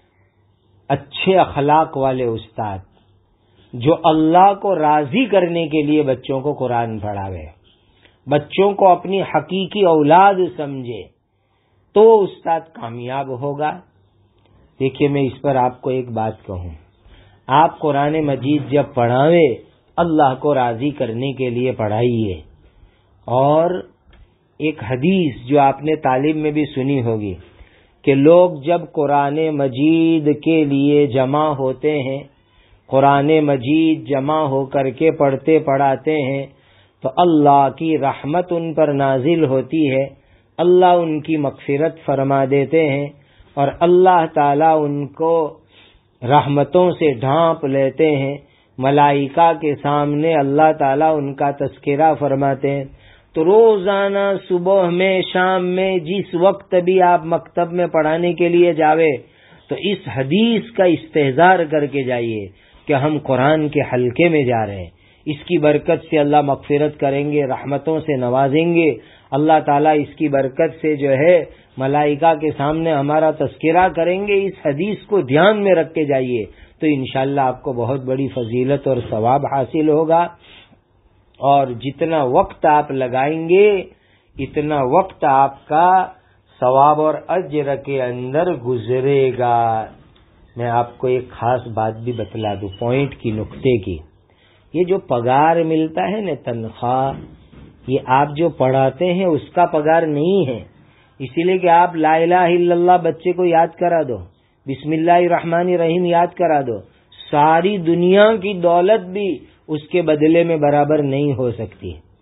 اچھے اخلاق والے استاد، جو اللہ کو راضی کرنے کے لیے بچوں کو قرآن پڑھاوے، بچوں کو اپنی حقیقی اولاد سمجھے، تو استاد کامیاب ہوگا۔ دیکھیے میں اس پر آپ کو ایک بات کہوں، آپ قرآن مجید جب پڑھاوے اللہ کو راضی کرنے کے لیے پڑھائیے۔ اور ایک حدیث جو آپ نے تعلیم میں بھی سنی ہوگی کہ لوگ جب قرآن مجید کے لیے جمع ہوتے ہیں، قرآن مجید جمع ہو کر کے پڑھتے پڑھاتے ہیں تو اللہ کی رحمت ان پر نازل ہوتی ہے، اللہ ان کی مغفرت فرما دیتے ہیں، اور اللہ تعالیٰ ان کو رحمتوں سے ڈھانپ لیتے ہیں۔ ملائکہ کے سامنے اللہ تعالیٰ ان کا تذکرہ فرماتے ہیں۔ تو روزانہ صبح میں، شام میں، جس وقت بھی آپ مکتب میں پڑھانے کے لیے جاوے تو اس حدیث کا استحضار کر کے جائیے کہ ہم قرآن کے حلقے میں جا رہے ہیں، اس کی برکت سے اللہ مغفرت کریں گے، رحمتوں سے نوازیں گے، اللہ تعالیٰ اس کی برکت سے جو ہے ملائکہ کے سامنے ہمارا تذکرہ کریں گے۔ اس حدیث کو دھیان میں رکھ کے جائیے تو انشاءاللہ آپ کو بہت بڑی فضیلت اور ثواب حاصل ہوگا، اور جتنا وقت آپ لگائیں گے اتنا وقت آپ کا ثواب اور اجر کے اندر گزرے گا۔ میں آپ کو ایک خاص بات بھی بتلا دوں، پوائنٹ کی، نقطے کی۔ یہ جو پگار ملتا ہے نا، تنخواہ، یہ آپ جو پڑھاتے ہیں اس کا پگار نہیں ہے، اسی لیے کہ آپ لا الہ الا اللہ بچے کو یاد کرا دو، بسم اللہ الرحمن الرحیم یاد کرا دو، ساری دنیا کی دولت بھی اس کے بدلے میں برابر نہیں ہو سکتی۔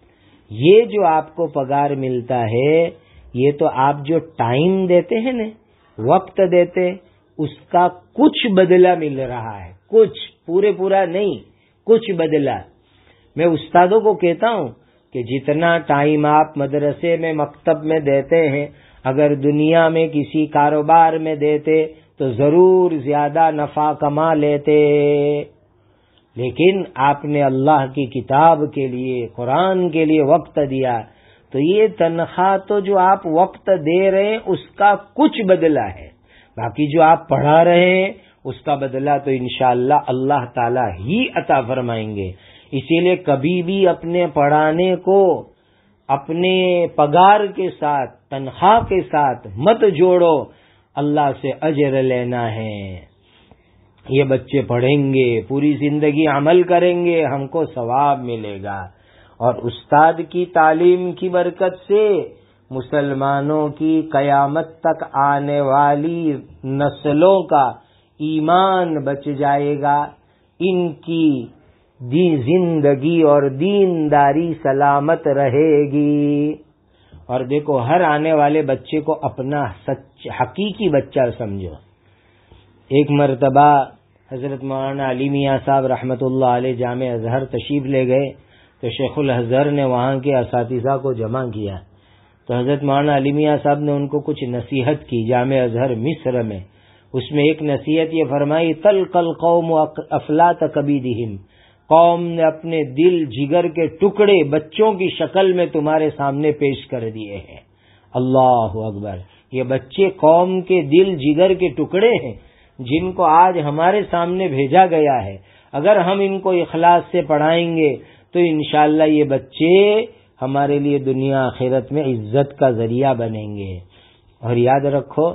یہ جو آپ کو پگار ملتا ہے، یہ تو آپ جو ٹائم دیتے ہیں نا، وقت دیتے، اس کا کچھ بدلہ مل رہا ہے، کچھ، پورے پورا نہیں، کچھ بدلہ۔ میں استادوں کو کہتا ہوں کہ جتنا ٹائم آپ مدرسے میں، مکتب میں دیتے ہیں، اگر دنیا میں کسی کاروبار میں دیتے تو ضرور زیادہ نفع کما لیتے، لیکن آپ نے اللہ کی کتاب کے لیے، قرآن کے لیے وقت دیا، تو یہ تنخواہ تو جو آپ وقت دے رہے ہیں اس کا کچھ بدلہ ہے، باقی جو آپ پڑھا رہے ہیں اس کا بدلہ تو انشاءاللہ اللہ تعالی ہی عطا فرمائیں گے۔ اسی لیے کبھی بھی اپنے پڑھانے کو اپنے پگار کے ساتھ، تنخواہ کے ساتھ مت جوڑو، اللہ سے اجر لینا ہے۔ یہ بچے پڑھیں گے، پوری زندگی عمل کریں گے، ہم کو ثواب ملے گا، اور استاد کی تعلیم کی برکت سے مسلمانوں کی قیامت تک آنے والی نسلوں کا ایمان بچ جائے گا، ان کی دی زندگی اور دینداری سلامت رہے گی۔ اور دیکھو، ہر آنے والے بچے کو اپنا سچ حقیقی بچہ سمجھو۔ ایک مرتبہ حضرت مولانا علی میاں صاحب رحمۃ اللہ علیہ جامع ازہر تشریف لے گئے تو شیخ الازہر نے وہاں کے اساتذہ کو جمع کیا، تو حضرت مولانا علی میاں صاحب نے ان کو کچھ نصیحت کی جامع ازہر مصر میں۔ اس میں ایک نصیحت یہ فرمائی، تلق القوم افلاط کبیدہم، قوم نے اپنے دل جگر کے ٹکڑے بچوں کی شکل میں تمہارے سامنے پیش کر دیے ہیں۔ اللہ اکبر، یہ بچے قوم کے دل جگر کے ٹکڑے ہیں جن کو آج ہمارے سامنے بھیجا گیا ہے۔ اگر ہم ان کو اخلاص سے پڑھائیں گے تو انشاءاللہ یہ بچے ہمارے لیے دنیا آخرت میں عزت کا ذریعہ بنیں گے۔ اور یاد رکھو،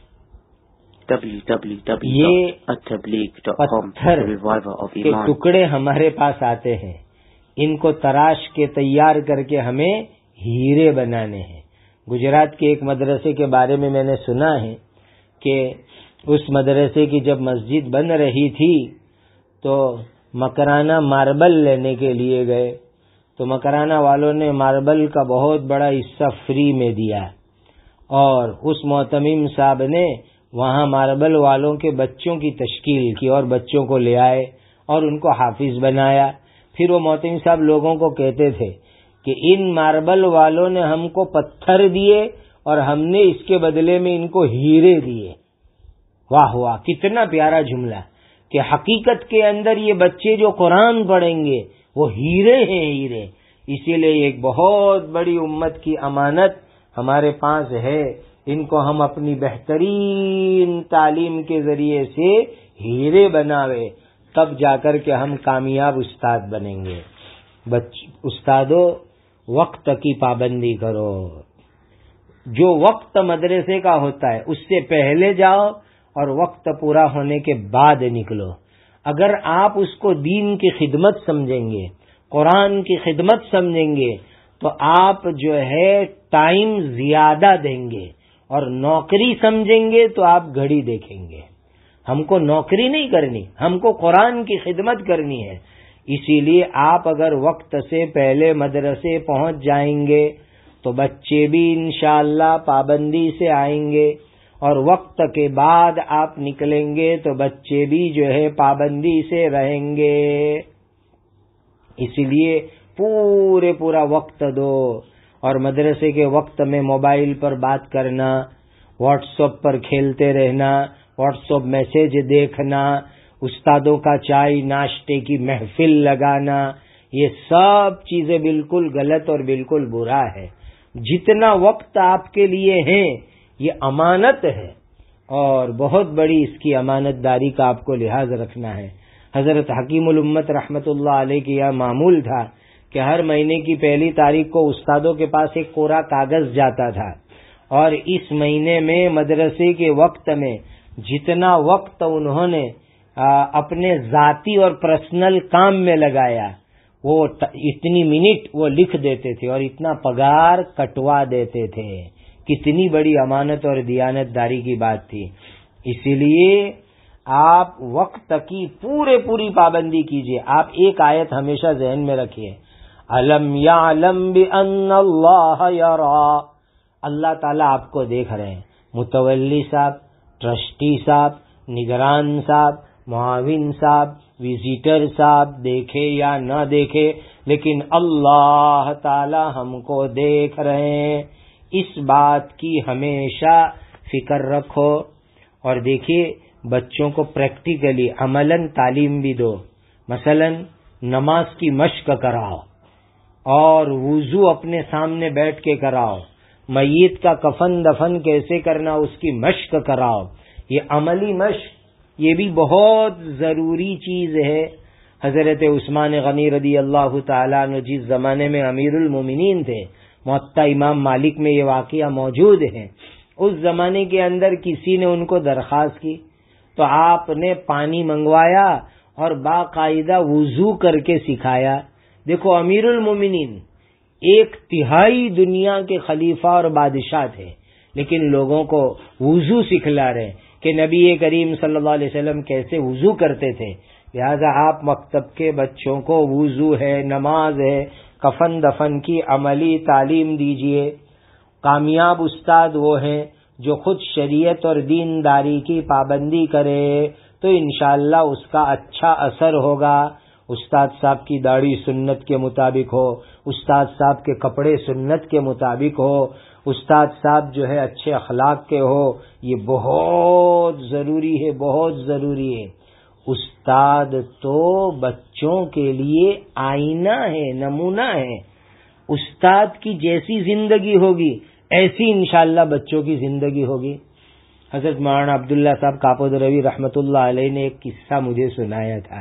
یہ پتھر کے ٹکڑے ہمارے پاس آتے ہیں، ان کو تراش کے تیار کر کے ہمیں ہیرے بنانے ہیں۔ گجرات کے ایک مدرسے کے بارے میں میں نے سنا ہے کہ اس مدرسے کی جب مسجد بن رہی تھی تو مکرانہ ماربل لینے کے لیے گئے، تو مکرانہ والوں نے ماربل کا بہت بڑا حصہ فری میں دیا، اور اس معتمم صاحب نے وہاں ماربل والوں کے بچوں کی تشکیل کی اور بچوں کو لے آئے اور ان کو حافظ بنایا۔ پھر وہ معتمم صاحب لوگوں کو کہتے تھے کہ ان ماربل والوں نے ہم کو پتھر دیے اور ہم نے اس کے بدلے میں ان کو ہیرے دیے۔ واہ واہ، کتنا پیارا جملہ کہ حقیقت کے اندر یہ بچے جو قرآن پڑھیں گے وہ ہیرے ہیں، ہیرے۔ اسی لیے ایک بہت بڑی امت کی امانت ہمارے پاس ہے، ان کو ہم اپنی بہترین تعلیم کے ذریعے سے ہیرے بناوے، تب جا کر کے ہم کامیاب استاد بنیں گے۔ استادو، وقت کی پابندی کرو، جو وقت مدرسے کا ہوتا ہے اس سے پہلے جاؤ اور وقت پورا ہونے کے بعد نکلو۔ اگر آپ اس کو دین کی خدمت سمجھیں گے، قرآن کی خدمت سمجھیں گے، تو آپ جو ہے ٹائم زیادہ دیں گے، اور نوکری سمجھیں گے تو آپ گھڑی دیکھیں گے۔ ہم کو نوکری نہیں کرنی، ہم کو قرآن کی خدمت کرنی ہے۔ اسی لیے آپ اگر وقت سے پہلے مدرسے پہنچ جائیں گے تو بچے بھی انشاءاللہ پابندی سے آئیں گے، اور وقت کے بعد آپ نکلیں گے تو بچے بھی جو ہے پابندی سے رہیں گے۔ اسی لیے پورے پورا وقت دو، اور مدرسے کے وقت میں موبائل پر بات کرنا، واٹس ایپ پر کھیلتے رہنا، واٹس ایپ میسج دیکھنا، استادوں کا چائے ناشتے کی محفل لگانا، یہ سب چیزیں بالکل غلط اور بالکل برا ہے۔ جتنا وقت آپ کے لیے ہے یہ امانت ہے، اور بہت بڑی اس کی امانت داری کا آپ کو لحاظ رکھنا ہے۔ حضرت حکیم الامت رحمت اللہ علیہ کی یہ معمول تھا کہ ہر مہینے کی پہلی تاریخ کو استادوں کے پاس ایک کوڑا کاغذ جاتا تھا، اور اس مہینے میں مدرسے کے وقت میں جتنا وقت انہوں نے اپنے ذاتی اور پرسنل کام میں لگایا وہ اتنی منٹ وہ لکھ دیتے تھے اور اتنا پگار کٹوا دیتے تھے۔ کتنی بڑی امانت اور دیانت داری کی بات تھی۔ اسی لیے آپ وقت کی پورے پوری پابندی کیجیے۔ آپ ایک آیت ہمیشہ ذہن میں رکھیے، الم یعلم بان اللہ یرا، اللہ تعالیٰ آپ کو دیکھ رہے ہیں. متولی صاحب، ٹرسٹی صاحب، نگران صاحب، معاون صاحب، وزیٹر صاحب دیکھے یا نہ دیکھے، لیکن اللہ تعالی ہم کو دیکھ رہے ہیں. اس بات کی ہمیشہ فکر رکھو. اور دیکھیے بچوں کو پریکٹیکلی عملاً تعلیم بھی دو. مثلا نماز کی مشق کراؤ اور وضو اپنے سامنے بیٹھ کے کراؤ. میت کا کفن دفن کیسے کرنا اس کی مشق کراؤ. یہ عملی مشق یہ بھی بہت ضروری چیز ہے. حضرت عثمان غنی رضی اللہ تعالیٰ عنہ جس زمانے میں امیر المومنین تھے، موطا امام مالک میں یہ واقعہ موجود ہے. اس زمانے کے اندر کسی نے ان کو درخواست کی تو آپ نے پانی منگوایا اور باقاعدہ وضو کر کے سکھایا. دیکھو امیر المومنین ایک تہائی دنیا کے خلیفہ اور بادشاہ تھے، لیکن لوگوں کو وضو سکھلا رہے کہ نبی کریم صلی اللہ علیہ وسلم کیسے وضو کرتے تھے. لہذا آپ مکتب کے بچوں کو وضو ہے، نماز ہے، کفن دفن کی عملی تعلیم دیجیے. کامیاب استاد وہ ہیں جو خود شریعت اور دینداری کی پابندی کرے تو انشاءاللہ اس کا اچھا اثر ہوگا. استاد صاحب کی داڑھی سنت کے مطابق ہو، استاد صاحب کے کپڑے سنت کے مطابق ہو، استاد صاحب جو ہے اچھے اخلاق کے ہو. یہ بہت ضروری ہے، بہت ضروری ہے. استاد تو بچوں کے لیے آئینہ ہے، نمونہ ہے. استاد کی جیسی زندگی ہوگی ایسی انشاءاللہ بچوں کی زندگی ہوگی. حضرت مولانا عبداللہ صاحب کاپود روی رحمۃ اللہ علیہ نے ایک قصہ مجھے سنایا تھا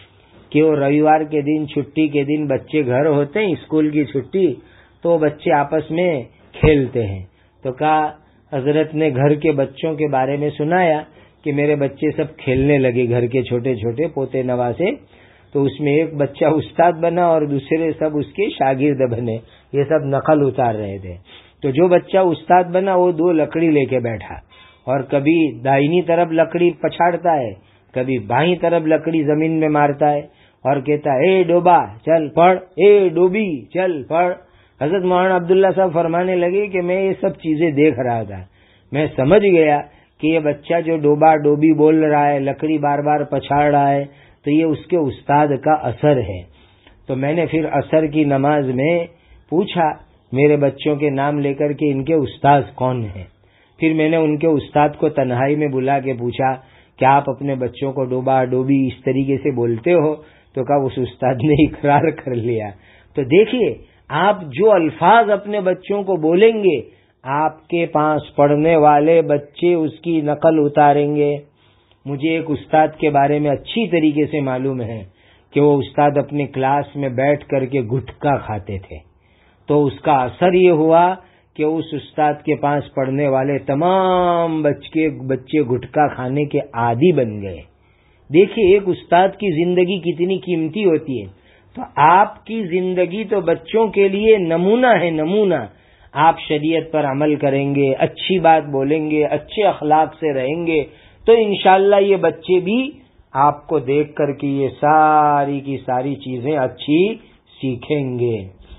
کہ وہ رویوار کے دن، چھٹی کے دن بچے گھر ہوتے ہیں، اسکول کی چھٹی، تو بچے آپس میں کھیلتے ہیں. تو کہا حضرت نے گھر کے بچوں کے بارے میں سنایا کہ میرے بچے سب کھیلنے لگے، گھر کے چھوٹے چھوٹے پوتے نواسے. تو اس میں ایک بچہ استاد بنا اور دوسرے سب اس کے شاگرد بنے. یہ سب نقل اتار رہے تھے. تو جو بچہ استاد بنا وہ دو لکڑی لے کے بیٹھا اور کبھی دائنی طرف لکڑی پچھاڑتا ہے، کبھی بائیں طرف لکڑی زمین میں مارتا ہے اور کہتا ہے اے ڈوبا چل پڑھ، اے ڈوبی چل پڑھ. حضرت مولانا عبداللہ صاحب فرمانے لگے کہ میں یہ سب چیزیں دیکھ رہا تھا، میں سمجھ گیا کہ یہ بچہ جو ڈوبا ڈوبی بول رہا ہے، لکڑی بار بار پچھاڑ رہا ہے، تو یہ اس کے استاد کا اثر ہے. تو میں نے پھر عصر کی نماز میں پوچھا میرے بچوں کے نام لے کر کے ان کے استاد کون ہیں. پھر میں نے ان کے استاد کو تنہائی میں بلا کے پوچھا کہ آپ اپنے بچوں کو ڈوبا ڈوبی اس طریقے سے بولتے ہو؟ تو کہا اس استاد نے اقرار کر لیا. تو دیکھیے آپ جو الفاظ اپنے بچوں کو بولیں گے آپ کے پاس پڑھنے والے بچے اس کی نقل اتاریں گے. مجھے ایک استاد کے بارے میں اچھی طریقے سے معلوم ہے کہ وہ استاد اپنے کلاس میں بیٹھ کر کے گٹکا کھاتے تھے. تو اس کا اثر یہ ہوا کہ اس استاد کے پاس پڑھنے والے تمام بچے بچے گٹکا کھانے کے عادی بن گئے. دیکھیے ایک استاد کی زندگی کتنی قیمتی ہوتی ہے. تو آپ کی زندگی تو بچوں کے لیے نمونہ ہے، نمونہ. آپ شریعت پر عمل کریں گے، اچھی بات بولیں گے، اچھے اخلاق سے رہیں گے تو انشاءاللہ یہ بچے بھی آپ کو دیکھ کر کے یہ ساری کی ساری چیزیں اچھی سیکھیں گے.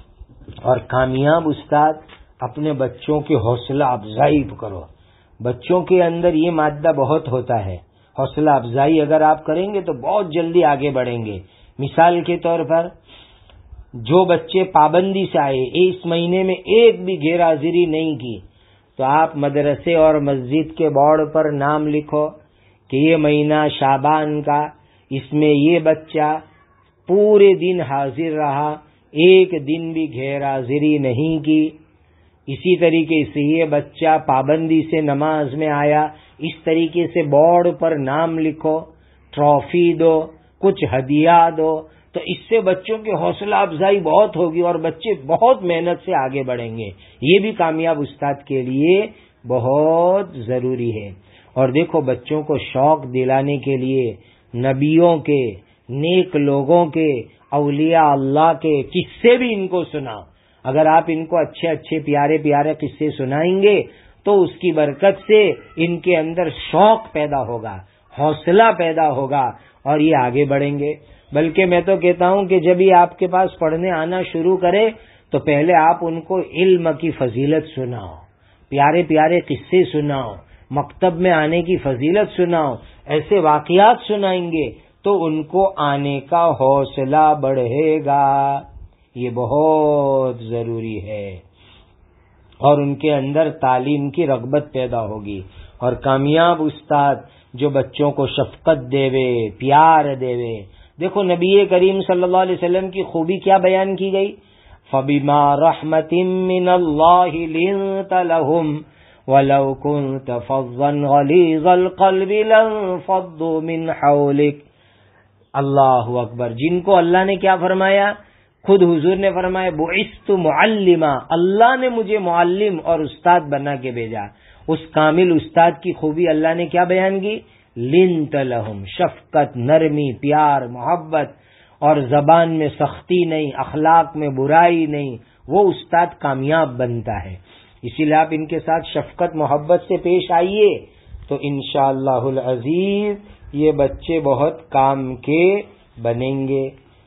اور کامیاب استاد اپنے بچوں کی حوصلہ افزائی کرو. بچوں کے اندر یہ مادہ بہت ہوتا ہے. حوصلہ افزائی اگر آپ کریں گے تو بہت جلدی آگے بڑھیں گے. مثال کے طور پر جو بچے پابندی سے آئے، اس مہینے میں ایک بھی غیر حاضری نہیں کی، تو آپ مدرسے اور مسجد کے بورڈ پر نام لکھو کہ یہ مہینہ شعبان کا، اس میں یہ بچہ پورے دن حاضر رہا، ایک دن بھی غیر حاضری نہیں کی. اسی طریقے سے یہ بچہ پابندی سے نماز میں آیا، اس طریقے سے بورڈ پر نام لکھو، ٹرافی دو، کچھ ہدیہ دو. تو اس سے بچوں کی حوصلہ افزائی بہت ہوگی اور بچے بہت محنت سے آگے بڑھیں گے. یہ بھی کامیاب استاد کے لیے بہت ضروری ہے. اور دیکھو بچوں کو شوق دلانے کے لیے نبیوں کے، نیک لوگوں کے، اولیاء اللہ کے قصے بھی ان کو سناؤ. اگر آپ ان کو اچھے اچھے پیارے پیارے قصے سنائیں گے تو اس کی برکت سے ان کے اندر شوق پیدا ہوگا، حوصلہ پیدا ہوگا اور یہ آگے بڑھیں گے. بلکہ میں تو کہتا ہوں کہ جب ہی آپ کے پاس پڑھنے آنا شروع کرے تو پہلے آپ ان کو علم کی فضیلت سناؤ، پیارے پیارے قصے سناؤ، مکتب میں آنے کی فضیلت سناؤ، ایسے واقعات سنائیں گے تو ان کو آنے کا حوصلہ بڑھے گا. یہ بہت ضروری ہے، اور ان کے اندر تعلیم کی رغبت پیدا ہوگی. اور کامیاب استاد جو بچوں کو شفقت دیوے، پیار دیوے. دیکھو نبی کریم صلی اللہ علیہ وسلم کی خوبی کیا بیان کی گئی؟ فَبِمَا رَحْمَةٍ مِّنَ اللَّهِ لِنتَ لَهُمْ وَلَوْ كُنتَ فَظًّا غَلِيظَ الْقَلْبِ لَانفَضُّوا مِنْ حَوْلِكَ. اللہ اکبر. جن کو اللہ نے کیا فرمایا؟ خود حضور نے فرمایا بعثت معلما، اللہ نے مجھے معلم اور استاد بنا کے بھیجا. اس کامل استاد کی خوبی اللہ نے کیا بیان کی؟ لنت لہم، شفقت، نرمی، پیار، محبت، اور زبان میں سختی نہیں، اخلاق میں برائی نہیں. وہ استاد کامیاب بنتا ہے. اسی لیے آپ ان کے ساتھ شفقت محبت سے پیش آئیے تو انشاءاللہ العزیز یہ بچے بہت کام کے بنیں گے.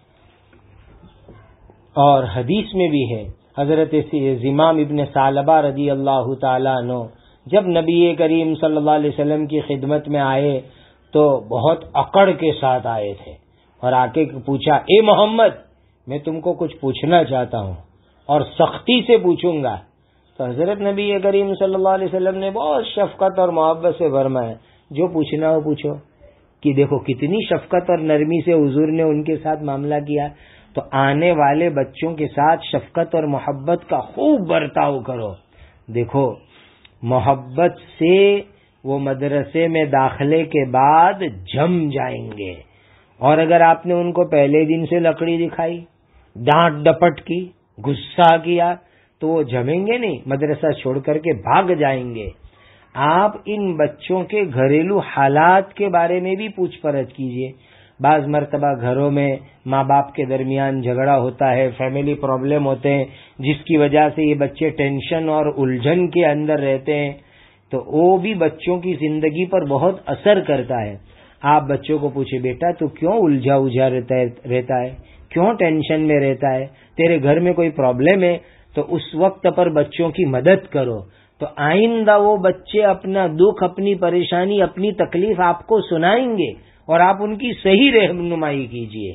اور حدیث میں بھی ہے، حضرت زمام ابن ثعلبہ رضی اللہ تعالیٰ عنہ جب نبی کریم صلی اللہ علیہ وسلم کی خدمت میں آئے تو بہت اکڑ کے ساتھ آئے تھے، اور آ کے پوچھا اے محمد میں تم کو کچھ پوچھنا چاہتا ہوں اور سختی سے پوچھوں گا. تو حضرت نبی کریم صلی اللہ علیہ وسلم نے بہت شفقت اور محبت سے فرمایا جو پوچھنا ہو پوچھو. کہ دیکھو کتنی شفقت اور نرمی سے حضور نے ان کے ساتھ معاملہ کیا. تو آنے والے بچوں کے ساتھ شفقت اور محبت کا خوب برتاؤ کرو. دیکھو محبت سے وہ مدرسے میں داخلے کے بعد جم جائیں گے، اور اگر آپ نے ان کو پہلے دن سے لکڑی دکھائی، ڈانٹ ڈپٹ کی، غصہ کیا تو وہ جمیں گے نہیں، مدرسہ چھوڑ کر کے بھاگ جائیں گے. آپ ان بچوں کے گھریلو حالات کے بارے میں بھی پوچھ پرچھ کیجیے. بعض مرتبہ گھروں میں ماں باپ کے درمیان جھگڑا ہوتا ہے، فیملی پرابلم ہوتے ہیں، جس کی وجہ سے یہ بچے ٹینشن اور الجھن کے اندر رہتے ہیں. تو وہ بھی بچوں کی زندگی پر بہت اثر کرتا ہے. آپ بچوں کو پوچھیں بیٹا تو کیوں الجھا الجھا رہتا ہے، کیوں ٹینشن میں رہتا ہے، تیرے گھر میں کوئی پرابلم ہے؟ تو اس وقت پر بچوں کی مدد کرو تو آئندہ وہ بچے اپنا دکھ، اپنی پریشانی، اپنی تکلیف آپ کو سنائیں گے اور آپ ان کی صحیح رہنمائی کیجیے.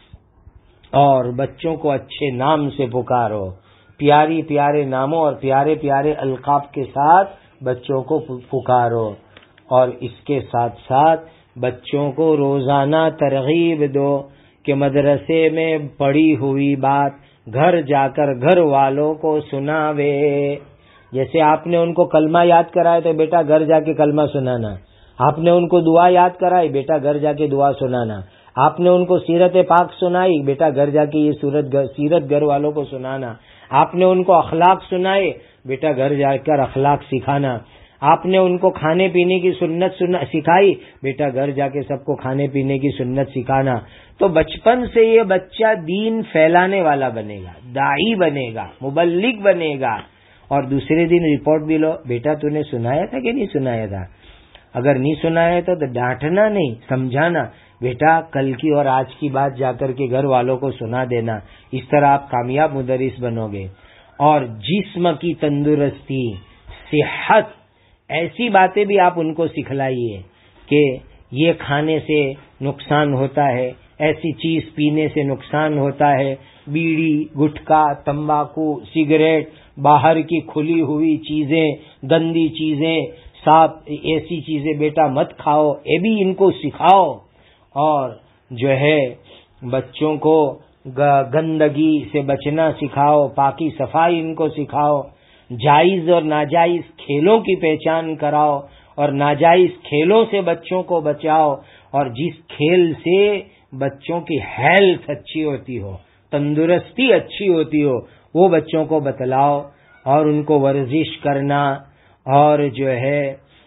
اور بچوں کو اچھے نام سے پکارو، پیاری پیارے ناموں اور پیارے پیارے القاب کے ساتھ بچوں کو پکارو. اور اس کے ساتھ ساتھ بچوں کو روزانہ ترغیب دو کہ مدرسے میں پڑھی ہوئی بات گھر جا کر گھر والوں کو سناوے. جیسے آپ نے ان کو کلمہ یاد کرایا تو بیٹا گھر جا کے کلمہ سنانا. آپ نے ان کو دعا یاد کرائی، بیٹا گھر جا کے دعا سنانا. آپ نے ان کو سیرت پاک سنائی، بیٹا گھر جا کے یہ سورت سیرت گھر والوں کو سنانا. آپ نے ان کو اخلاق سنائے، بیٹا گھر جا کر اخلاق سکھانا. آپ نے ان کو کھانے پینے کی سنت سکھائی، بیٹا گھر جا کے سب کو کھانے پینے کی سنت سکھانا. تو بچپن سے یہ بچہ دین پھیلانے والا بنے گا، داعی بنے گا، مبلغ بنے گا. اور دوسرے دن رپورٹ بھی لو، بیٹا تو نے سنایا تھا کہ نہیں سنایا تھا. اگر نہیں سنایا تھا تو ڈانٹنا نہیں، سمجھانا، بیٹا کل کی اور آج کی بات جا کر کے گھر والوں کو سنا دینا. اس طرح آپ کامیاب مدرس بنو گے. اور جسم کی تندرستی، صحت، ایسی باتیں بھی آپ ان کو سکھلائیے کہ یہ کھانے سے نقصان ہوتا ہے، ایسی چیز پینے سے نقصان ہوتا ہے، بیڑی، گٹکا، تمباکو، سگریٹ، باہر کی کھلی ہوئی چیزیں، گندی چیزیں، صاف ایسی چیزیں بیٹا مت کھاؤ. یہ بھی ان کو سکھاؤ. اور جو ہے بچوں کو گندگی سے بچنا سکھاؤ، پاکی صفائی ان کو سکھاؤ. جائز اور ناجائز کھیلوں کی پہچان کراؤ اور ناجائز کھیلوں سے بچوں کو بچاؤ. اور جس کھیل سے بچوں کی ہیلتھ اچھی ہوتی ہو، تندرستی اچھی ہوتی ہو، وہ بچوں کو بتلاؤ. اور ان کو ورزش کرنا اور جو ہے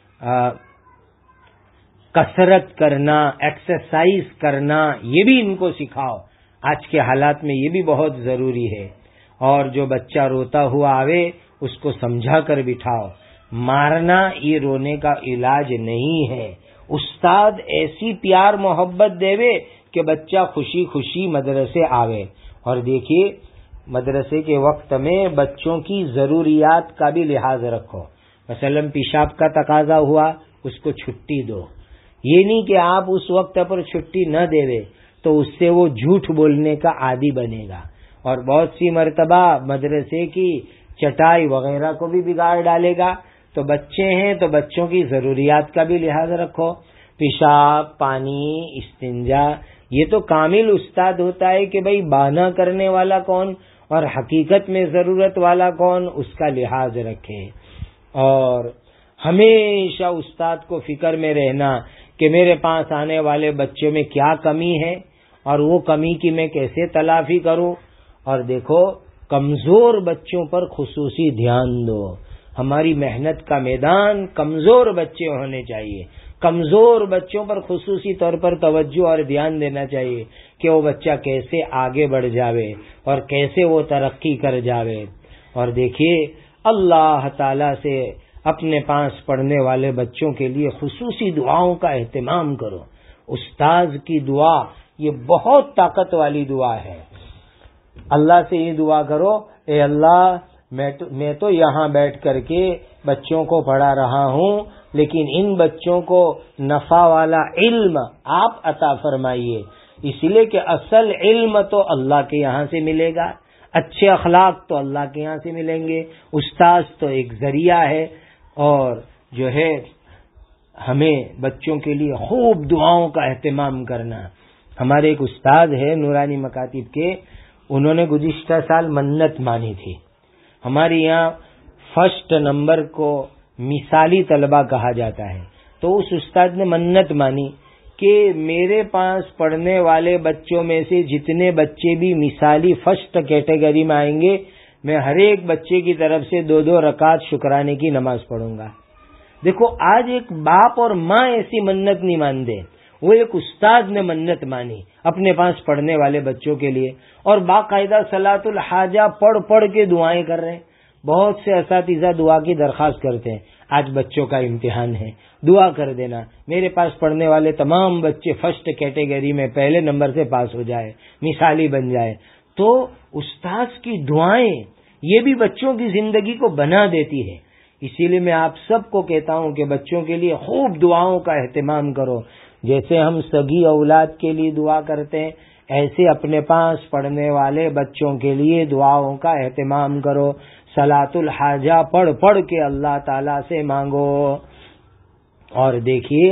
کسرت کرنا، ایکسرسائز کرنا، یہ بھی ان کو سکھاؤ. آج کے حالات میں یہ بھی بہت ضروری ہے. اور جو بچہ روتا ہوا آوے اس کو سمجھا کر بٹھاؤ. مارنا یہ رونے کا علاج نہیں ہے. استاد ایسی پیار محبت دیوے کہ بچہ خوشی خوشی مدرسے آوے. اور دیکھیے مدرسے کے وقت میں بچوں کی ضروریات کا بھی لحاظ رکھو. مثلا پیشاب کا تقاضا ہوا اس کو چھٹی دو. یہ نہیں کہ آپ اس وقت پر چھٹی نہ دے تو اس سے وہ جھوٹ بولنے کا عادی بنے گا اور بہت سی مرتبہ مدرسے کی چٹائی وغیرہ کو بھی بگاڑ ڈالے گا. تو بچے ہیں تو بچوں کی ضروریات کا بھی لحاظ رکھو. پیشاب، پانی، استنجا، یہ تو کامل استاد ہوتا ہے کہ بھئی بہانہ کرنے والا کون اور حقیقت میں ضرورت والا کون، اس کا لحاظ رکھے. اور ہمیشہ استاد کو فکر میں رہنا کہ میرے پاس آنے والے بچوں میں کیا کمی ہے اور وہ کمی کی میں کیسے تلافی کروں. اور دیکھو کمزور بچوں پر خصوصی دھیان دو. ہماری محنت کا میدان کمزور بچے ہونے چاہیے. کمزور بچوں پر خصوصی طور پر توجہ اور دھیان دینا چاہیے کہ وہ بچہ کیسے آگے بڑھ جاوے اور کیسے وہ ترقی کر جاوے. اور دیکھیے اللہ تعالی سے اپنے پاس پڑھنے والے بچوں کے لیے خصوصی دعاؤں کا اہتمام کرو. استاذ کی دعا یہ بہت طاقت والی دعا ہے. اللہ سے یہ دعا کرو، اے اللہ میں تو, میں تو یہاں بیٹھ کر کے بچوں کو پڑھا رہا ہوں، لیکن ان بچوں کو نفع والا علم آپ عطا فرمائیے. اس لیے کہ اصل علم تو اللہ کے یہاں سے ملے گا، اچھے اخلاق تو اللہ کے یہاں سے ملیں گے. استاذ تو ایک ذریعہ ہے. اور جو ہے ہمیں بچوں کے لیے خوب دعاؤں کا اہتمام کرنا. ہمارے ایک استاد ہے نورانی مکاتب کے، انہوں نے گزشتہ سال منت مانی تھی. ہمارے یہاں فرسٹ نمبر کو مثالی طلبہ کہا جاتا ہے. تو اس استاد نے منت مانی کہ میرے پاس پڑھنے والے بچوں میں سے جتنے بچے بھی مثالی فرسٹ کیٹیگری میں آئیں گے، میں ہر ایک بچے کی طرف سے دو دو رکعت شکرانے کی نماز پڑھوں گا. دیکھو آج ایک باپ اور ماں ایسی منت نہیں مانتے، وہ ایک استاد نے منت مانی اپنے پاس پڑھنے والے بچوں کے لیے اور باقاعدہ صلاۃ الحاجہ پڑھ پڑھ کے دعائیں کر رہے ہیں. بہت سے اساتذہ دعا کی درخواست کرتے ہیں، آج بچوں کا امتحان ہے، دعا کر دینا میرے پاس پڑھنے والے تمام بچے فرسٹ کیٹیگری میں پہلے نمبر سے پاس ہو جائے، مثالی بن جائے. تو استاذ کی دعائیں یہ بھی بچوں کی زندگی کو بنا دیتی ہے. اسی لیے میں آپ سب کو کہتا ہوں کہ بچوں کے لیے خوب دعاؤں کا اہتمام کرو. جیسے ہم سگی اولاد کے لیے دعا کرتے ہیں، ایسے اپنے پاس پڑھنے والے بچوں کے لیے دعاؤں کا اہتمام کرو. صلاۃ الحاجہ پڑھ پڑھ کے اللہ تعالی سے مانگو. اور دیکھیے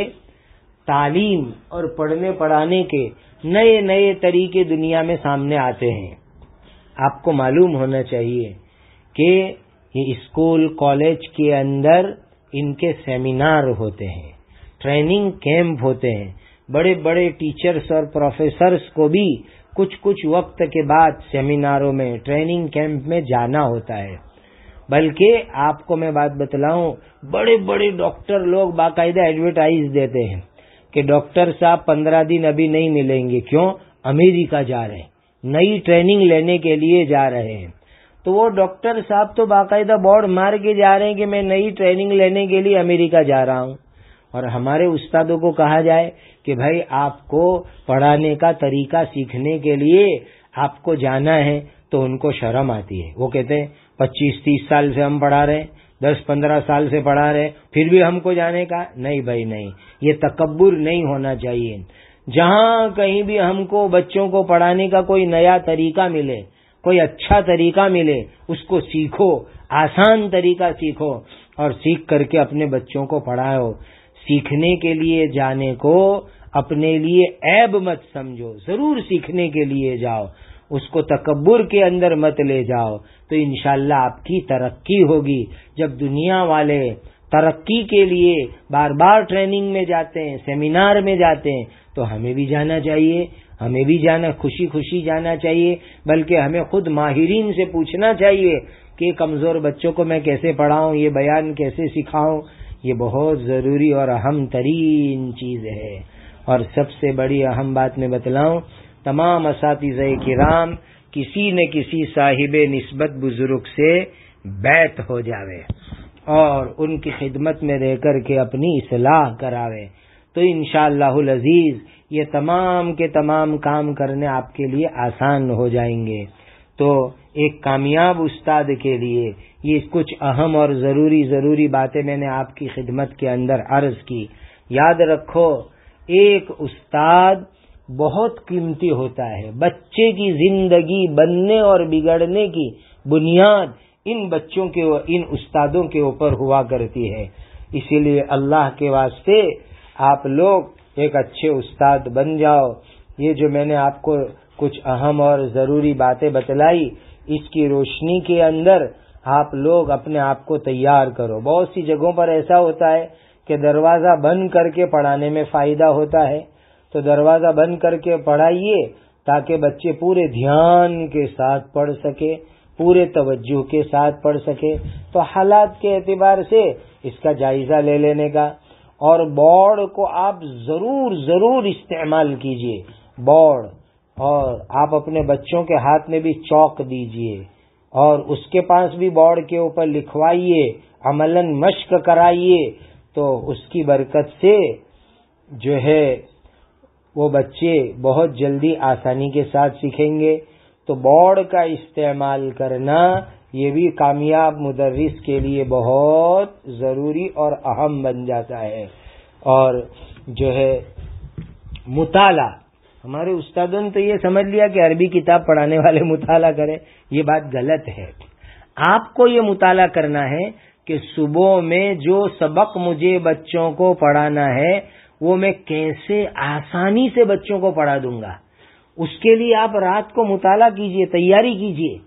تعلیم اور پڑھنے پڑھانے کے نئے نئے طریقے دنیا میں سامنے آتے ہیں. آپ کو معلوم ہونا چاہیے کہ یہ اسکول کالج کے اندر ان کے سیمینار ہوتے ہیں، ٹریننگ کیمپ ہوتے ہیں. بڑے بڑے ٹیچرز اور پروفیسرز کو بھی کچھ کچھ وقت کے بعد سیمیناروں میں ٹریننگ کیمپ میں جانا ہوتا ہے. بلکہ آپ کو میں بات بتلاؤں، بڑے بڑے ڈاکٹر لوگ باقاعدہ ایڈورٹائز دیتے ہیں کہ ڈاکٹر صاحب پندرہ دن ابھی نہیں ملیں گے. کیوں؟ امریکہ جا رہے ہیں، نئی ٹریننگ لینے کے لیے جا رہے ہیں. تو وہ ڈاکٹر صاحب تو باقاعدہ بورڈ مار کے جا رہے ہیں کہ میں نئی ٹریننگ لینے کے لیے امریکہ جا رہا ہوں. اور ہمارے استادوں کو کہا جائے کہ بھائی آپ کو پڑھانے کا طریقہ سیکھنے کے لیے آپ کو جانا ہے، تو ان کو شرم آتی ہے. وہ کہتے ہیں پچیس تیس سال سے ہم پڑھا رہے ہیں، دس پندرہ سال سے پڑھا رہے ہیں، پھر بھی ہم کو جانے کا نہیں. بھائی نہیں، یہ تکبر نہیں ہونا چاہیے. جہاں کہیں بھی ہم کو بچوں کو پڑھانے کا کوئی نیا طریقہ ملے، کوئی اچھا طریقہ ملے، اس کو سیکھو، آسان طریقہ سیکھو اور سیکھ کر کے اپنے بچوں کو پڑھاؤ. سیکھنے کے لیے جانے کو اپنے لیے عیب مت سمجھو، ضرور سیکھنے کے لیے جاؤ، اس کو تکبر کے اندر مت لے جاؤ. تو انشاءاللہ آپ کی ترقی ہوگی. جب دنیا والے ترقی کے لیے بار بار ٹریننگ میں جاتے ہیں، سیمینار میں جاتے ہیں، تو ہمیں بھی جانا چاہیے. ہمیں بھی جانا، خوشی خوشی جانا چاہیے. بلکہ ہمیں خود ماہرین سے پوچھنا چاہیے کہ کمزور بچوں کو میں کیسے پڑھاؤں، یہ بیان کیسے سکھاؤں. یہ بہت ضروری اور اہم ترین چیز ہے. اور سب سے بڑی اہم بات میں بتلاؤں، تمام اساتذہ کرام کسی نہ کسی صاحب نسبت بزرگ سے بیعت ہو جاوے اور ان کی خدمت میں رہ کر کے اپنی اصلاح کراوے. تو انشاءاللہ العزیز یہ تمام کے تمام کام کرنے آپ کے لیے آسان ہو جائیں گے۔ تو ایک کامیاب استاد کے لیے یہ کچھ اہم اور ضروری ضروری باتیں میں نے آپ کی خدمت کے اندر عرض کی۔ یاد رکھو، ایک استاد بہت قیمتی ہوتا ہے۔ بچے کی زندگی بننے اور بگڑنے کی بنیاد ان بچوں کے ان استادوں کے اوپر ہوا کرتی ہے۔ اسی لیے اللہ کے واسطے آپ لوگ ایک اچھے استاد بن جاؤ۔ یہ جو میں نے آپ کو کچھ اہم اور ضروری باتیں بتلائی، اس کی روشنی کے اندر آپ لوگ اپنے آپ کو تیار کرو۔ بہت سی جگہوں پر ایسا ہوتا ہے کہ دروازہ بند کر کے پڑھانے میں فائدہ ہوتا ہے، تو دروازہ بند کر کے پڑھائیے تاکہ بچے پورے دھیان کے ساتھ پڑھ سکے، پورے توجہ کے ساتھ پڑھ سکے۔ تو حالات کے اعتبار سے اس کا جائزہ لے لینے کا، اور بورڈ کو آپ ضرور ضرور استعمال کیجئے۔ بورڈ، اور آپ اپنے بچوں کے ہاتھ میں بھی چوک دیجئے اور اس کے پاس بھی بورڈ کے اوپر لکھوائیے، عملاً مشق کرائیے، تو اس کی برکت سے جو ہے وہ بچے بہت جلدی آسانی کے ساتھ سیکھیں گے۔ تو بورڈ کا استعمال کرنا یہ بھی کامیاب مدرس کے لیے بہت ضروری اور اہم بن جاتا ہے۔ اور جو ہے مطالعہ، ہمارے استادوں نے تو یہ سمجھ لیا کہ عربی کتاب پڑھانے والے مطالعہ کریں، یہ بات غلط ہے۔ آپ کو یہ مطالعہ کرنا ہے کہ صبح میں جو سبق مجھے بچوں کو پڑھانا ہے وہ میں کیسے آسانی سے بچوں کو پڑھا دوں گا۔ اس کے لیے آپ رات کو مطالعہ کیجئے، تیاری کیجئے۔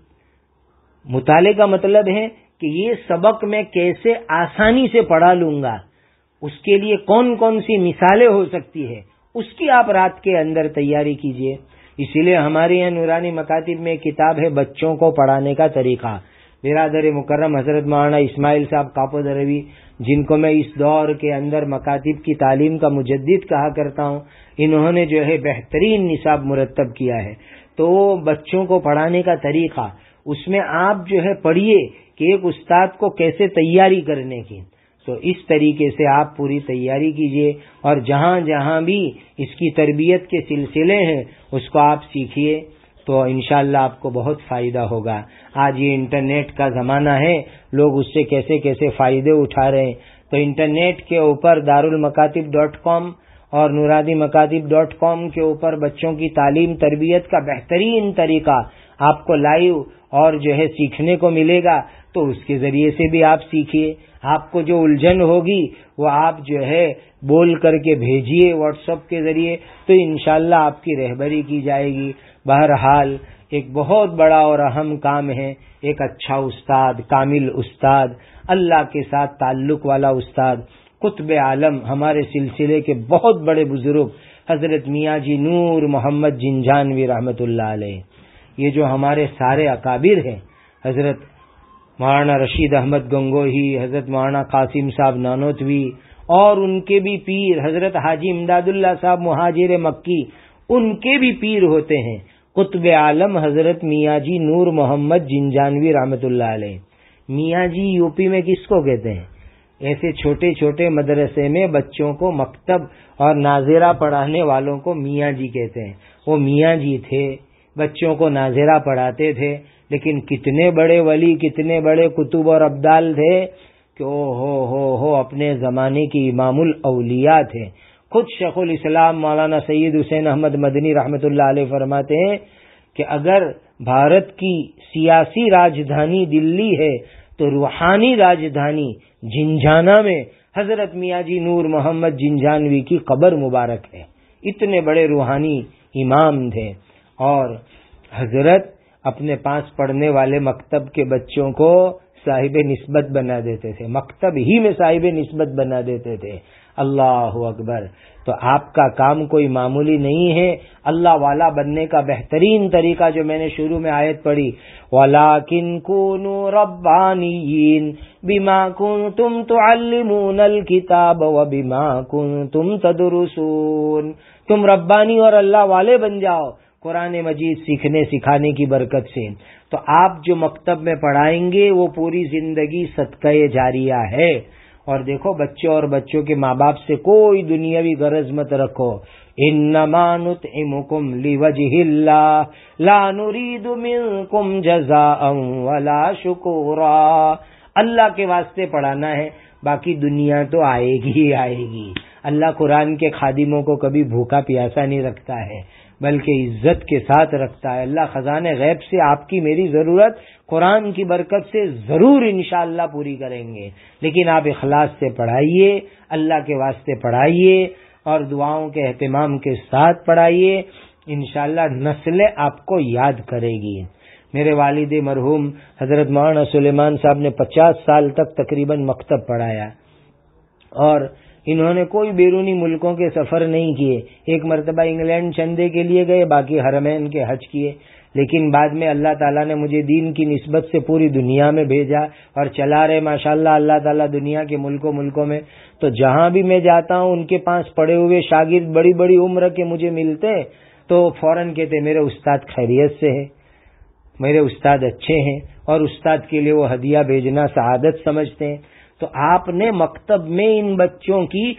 مطالعے کا مطلب ہے کہ یہ سبق میں کیسے آسانی سے پڑھا لوں گا، اس کے لیے کون کون سی مثالیں ہو سکتی ہے، اس کی آپ رات کے اندر تیاری کیجئے۔ اسی لیے ہمارے یہاں نورانی مکاتب میں ایک کتاب ہے بچوں کو پڑھانے کا طریقہ۔ برادر مکرم حضرت مولانا اسماعیل صاحب کاپو دروی، جن کو میں اس دور کے اندر مکاتب کی تعلیم کا مجدد کہا کرتا ہوں، انہوں نے جو ہے بہترین نصاب مرتب کیا ہے۔ تو بچوں کو پڑھانے کا طریقہ، اس میں آپ جو ہے پڑھیے کہ ایک استاد کو کیسے تیاری کرنے کی، تو اس طریقے سے آپ پوری تیاری کیجئے، اور جہاں جہاں بھی اس کی تربیت کے سلسلے ہیں اس کو آپ سیکھیے، تو انشاءاللہ آپ کو بہت فائدہ ہوگا۔ آج یہ انٹرنیٹ کا زمانہ ہے، لوگ اس سے کیسے کیسے فائدے اٹھا رہے ہیں۔ تو انٹرنیٹ کے اوپر دارالمکاتب ڈاٹ کام اور نورانی مکاتب ڈاٹ کام کے اوپر بچوں کی تعلیم تربیت کا بہترین طریقہ آپ کو لائیو اور جو ہے سیکھنے کو ملے گا، تو اس کے ذریعے سے بھی آپ سیکھیے۔ آپ کو جو الجھن ہوگی وہ آپ جو ہے بول کر کے بھیجیے واٹس ایپ کے ذریعے، تو انشاءاللہ آپ کی رہبری کی جائے گی۔ بہرحال ایک بہت بڑا اور اہم کام ہے، ایک اچھا استاد، کامل استاد، اللہ کے ساتھ تعلق والا استاد۔ قطب عالم ہمارے سلسلے کے بہت بڑے بزرگ حضرت میاں جی نور محمد جنجانوی رحمت اللہ علیہ، یہ جو ہمارے سارے اکابر ہیں، حضرت مولانا رشید احمد گنگوہی، حضرت مولانا قاسم صاحب نانوتوی، اور ان کے بھی پیر حضرت حاجی امداد اللہ صاحب مہاجر مکی، ان کے بھی پیر ہوتے ہیں قطب عالم حضرت میاں جی نور محمد جنجانوی رحمت اللہ علیہ۔ میاں جی یو پی میں کس کو کہتے ہیں؟ ایسے چھوٹے چھوٹے مدرسے میں بچوں کو مکتب اور ناظرہ پڑھانے والوں کو میاں جی کہتے ہیں۔ وہ میاں جی تھے، بچوں کو ناظرہ پڑھاتے تھے، لیکن کتنے بڑے ولی، کتنے بڑے کتب اور ابدال تھے کہ او ہو ہو ہو اپنے زمانے کی امام الاولیاء تھے۔ خود شیخ الاسلام مولانا سید حسین احمد مدنی رحمت اللہ علیہ فرماتے ہیں کہ اگر بھارت کی سیاسی راجدھانی دلی ہے تو روحانی راجدھانی جنجانہ میں حضرت میاں جی نور محمد جنجانوی کی قبر مبارک ہے۔ اتنے بڑے روحانی امام تھے، اور حضرت اپنے پاس پڑھنے والے مکتب کے بچوں کو صاحب نسبت بنا دیتے تھے، مکتب ہی میں صاحب نسبت بنا دیتے تھے۔ اللہ اکبر! تو آپ کا کام کوئی معمولی نہیں ہے۔ اللہ والا بننے کا بہترین طریقہ جو میں نے شروع میں آیت پڑھی، وَلَٰكِن كُونُوا رَبَّانِيِّينَ بِمَا كُنتُمْ تُعَلِّمُونَ الْكِتَابَ وَبِمَا كُنتُمْ تَدْرُسُونَ، تم ربانی اور اللہ والے بن جاؤ قرآن مجید سیکھنے سکھانے کی برکت سے۔ تو آپ جو مکتب میں پڑھائیں گے وہ پوری زندگی صدقہ جاریہ ہے، اور دیکھو بچوں اور بچوں کے ماں باپ سے کوئی دنیاوی غرض مت رکھو. انما نطعمکم لوجہ اللہ لا نرید منکم جزاء ولا شکورا. اللہ کے واسطے پڑھانا ہے، باقی دنیا تو آئے گی ہی آئے گی. اللہ قرآن کے خادموں کو کبھی بھوکا پیاسا نہیں رکھتا ہے بلکہ عزت کے ساتھ رکھتا ہے. اللہ خزانے غیب سے آپ کی میری ضرورت قرآن کی برکت سے ضرور انشاءاللہ پوری کریں گے، لیکن آپ اخلاص سے پڑھائیے، اللہ کے واسطے پڑھائیے اور دعاؤں کے اہتمام کے ساتھ پڑھائیے. انشاءاللہ نسلیں آپ کو یاد کرے گی. میرے والد مرحوم حضرت مولانا سلیمان صاحب نے پچاس سال تک تقریباً مکتب پڑھایا اور انہوں نے کوئی بیرونی ملکوں کے سفر نہیں کیے. ایک مرتبہ انگلینڈ چندے کے لیے گئے، باقی حرمین کے حج کیے. لیکن بعد میں اللہ تعالیٰ نے مجھے دین کی نسبت سے پوری دنیا میں بھیجا اور چلا رہے ماشاءاللہ اللہ تعالیٰ دنیا کے ملکوں ملکوں میں. تو جہاں بھی میں جاتا ہوں ان کے پاس پڑے ہوئے شاگرد بڑی بڑی عمر کے مجھے ملتے تو فوراً کہتے میرے استاد خیریت سے ہے، میرے استاد اچھے ہیں، اور استاد کے لیے وہ ہدیہ بھیجنا سعادت سمجھتے ہیں. تو آپ نے مکتب میں ان بچوں کی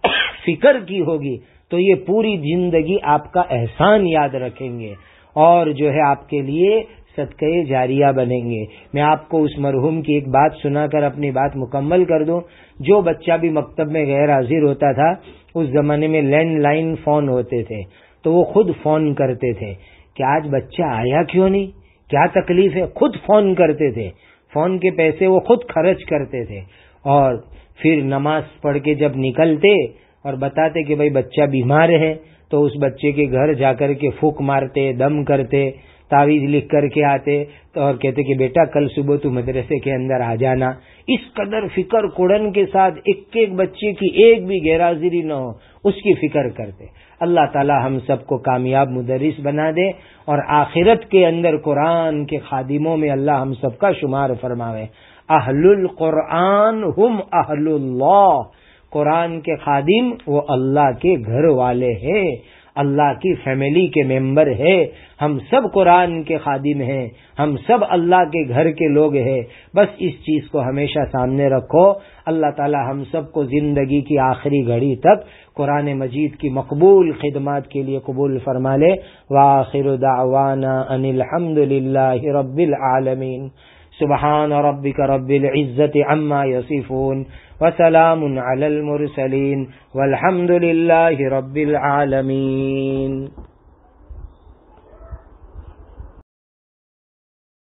فکر کی ہوگی تو یہ پوری زندگی آپ کا احسان یاد رکھیں گے اور جو ہے آپ کے لیے صدقہ جاریہ بنیں گے. میں آپ کو اس مرحوم کی ایک بات سنا کر اپنی بات مکمل کر دوں. جو بچہ بھی مکتب میں غیر حاضر ہوتا تھا، اس زمانے میں لینڈ لائن فون ہوتے تھے تو وہ خود فون کرتے تھے کہ آج بچہ آیا کیوں نہیں، کیا تکلیف ہے. خود فون کرتے تھے، فون کے پیسے وہ خود خرچ کرتے تھے اور پھر نماز پڑھ کے جب نکلتے اور بتاتے کہ بھائی بچہ بیمار ہے تو اس بچے کے گھر جا کر کے پھونک مارتے، دم کرتے، تعویذ لکھ کر کے آتے اور کہتے کہ بیٹا کل صبح تو مدرسے کے اندر آ جانا. اس قدر فکر کڑن کے ساتھ ایک ایک بچے کی ایک بھی غیر حاضری نہ ہو اس کی فکر کرتے. اللہ تعالی ہم سب کو کامیاب مدرس بنا دے اور آخرت کے اندر قرآن کے خادموں میں اللہ ہم سب کا شمار فرماوے. اہل القرآن ہم اہل اللہ. قرآن کے خادم وہ اللہ کے گھر والے ہیں، اللہ کی فیملی کے ممبر ہے. ہم سب قرآن کے خادم ہیں، ہم سب اللہ کے گھر کے لوگ ہیں. بس اس چیز کو ہمیشہ سامنے رکھو. اللہ تعالی ہم سب کو زندگی کی آخری گھڑی تک قرآن مجید کی مقبول خدمات کے لیے قبول فرما لے. وآخر دعوانا ان الحمد للہ رب العالمین. سبحان ربک رب العزت عما یصفون وسلام علی المرسلین والحمد للہ رب العالمین.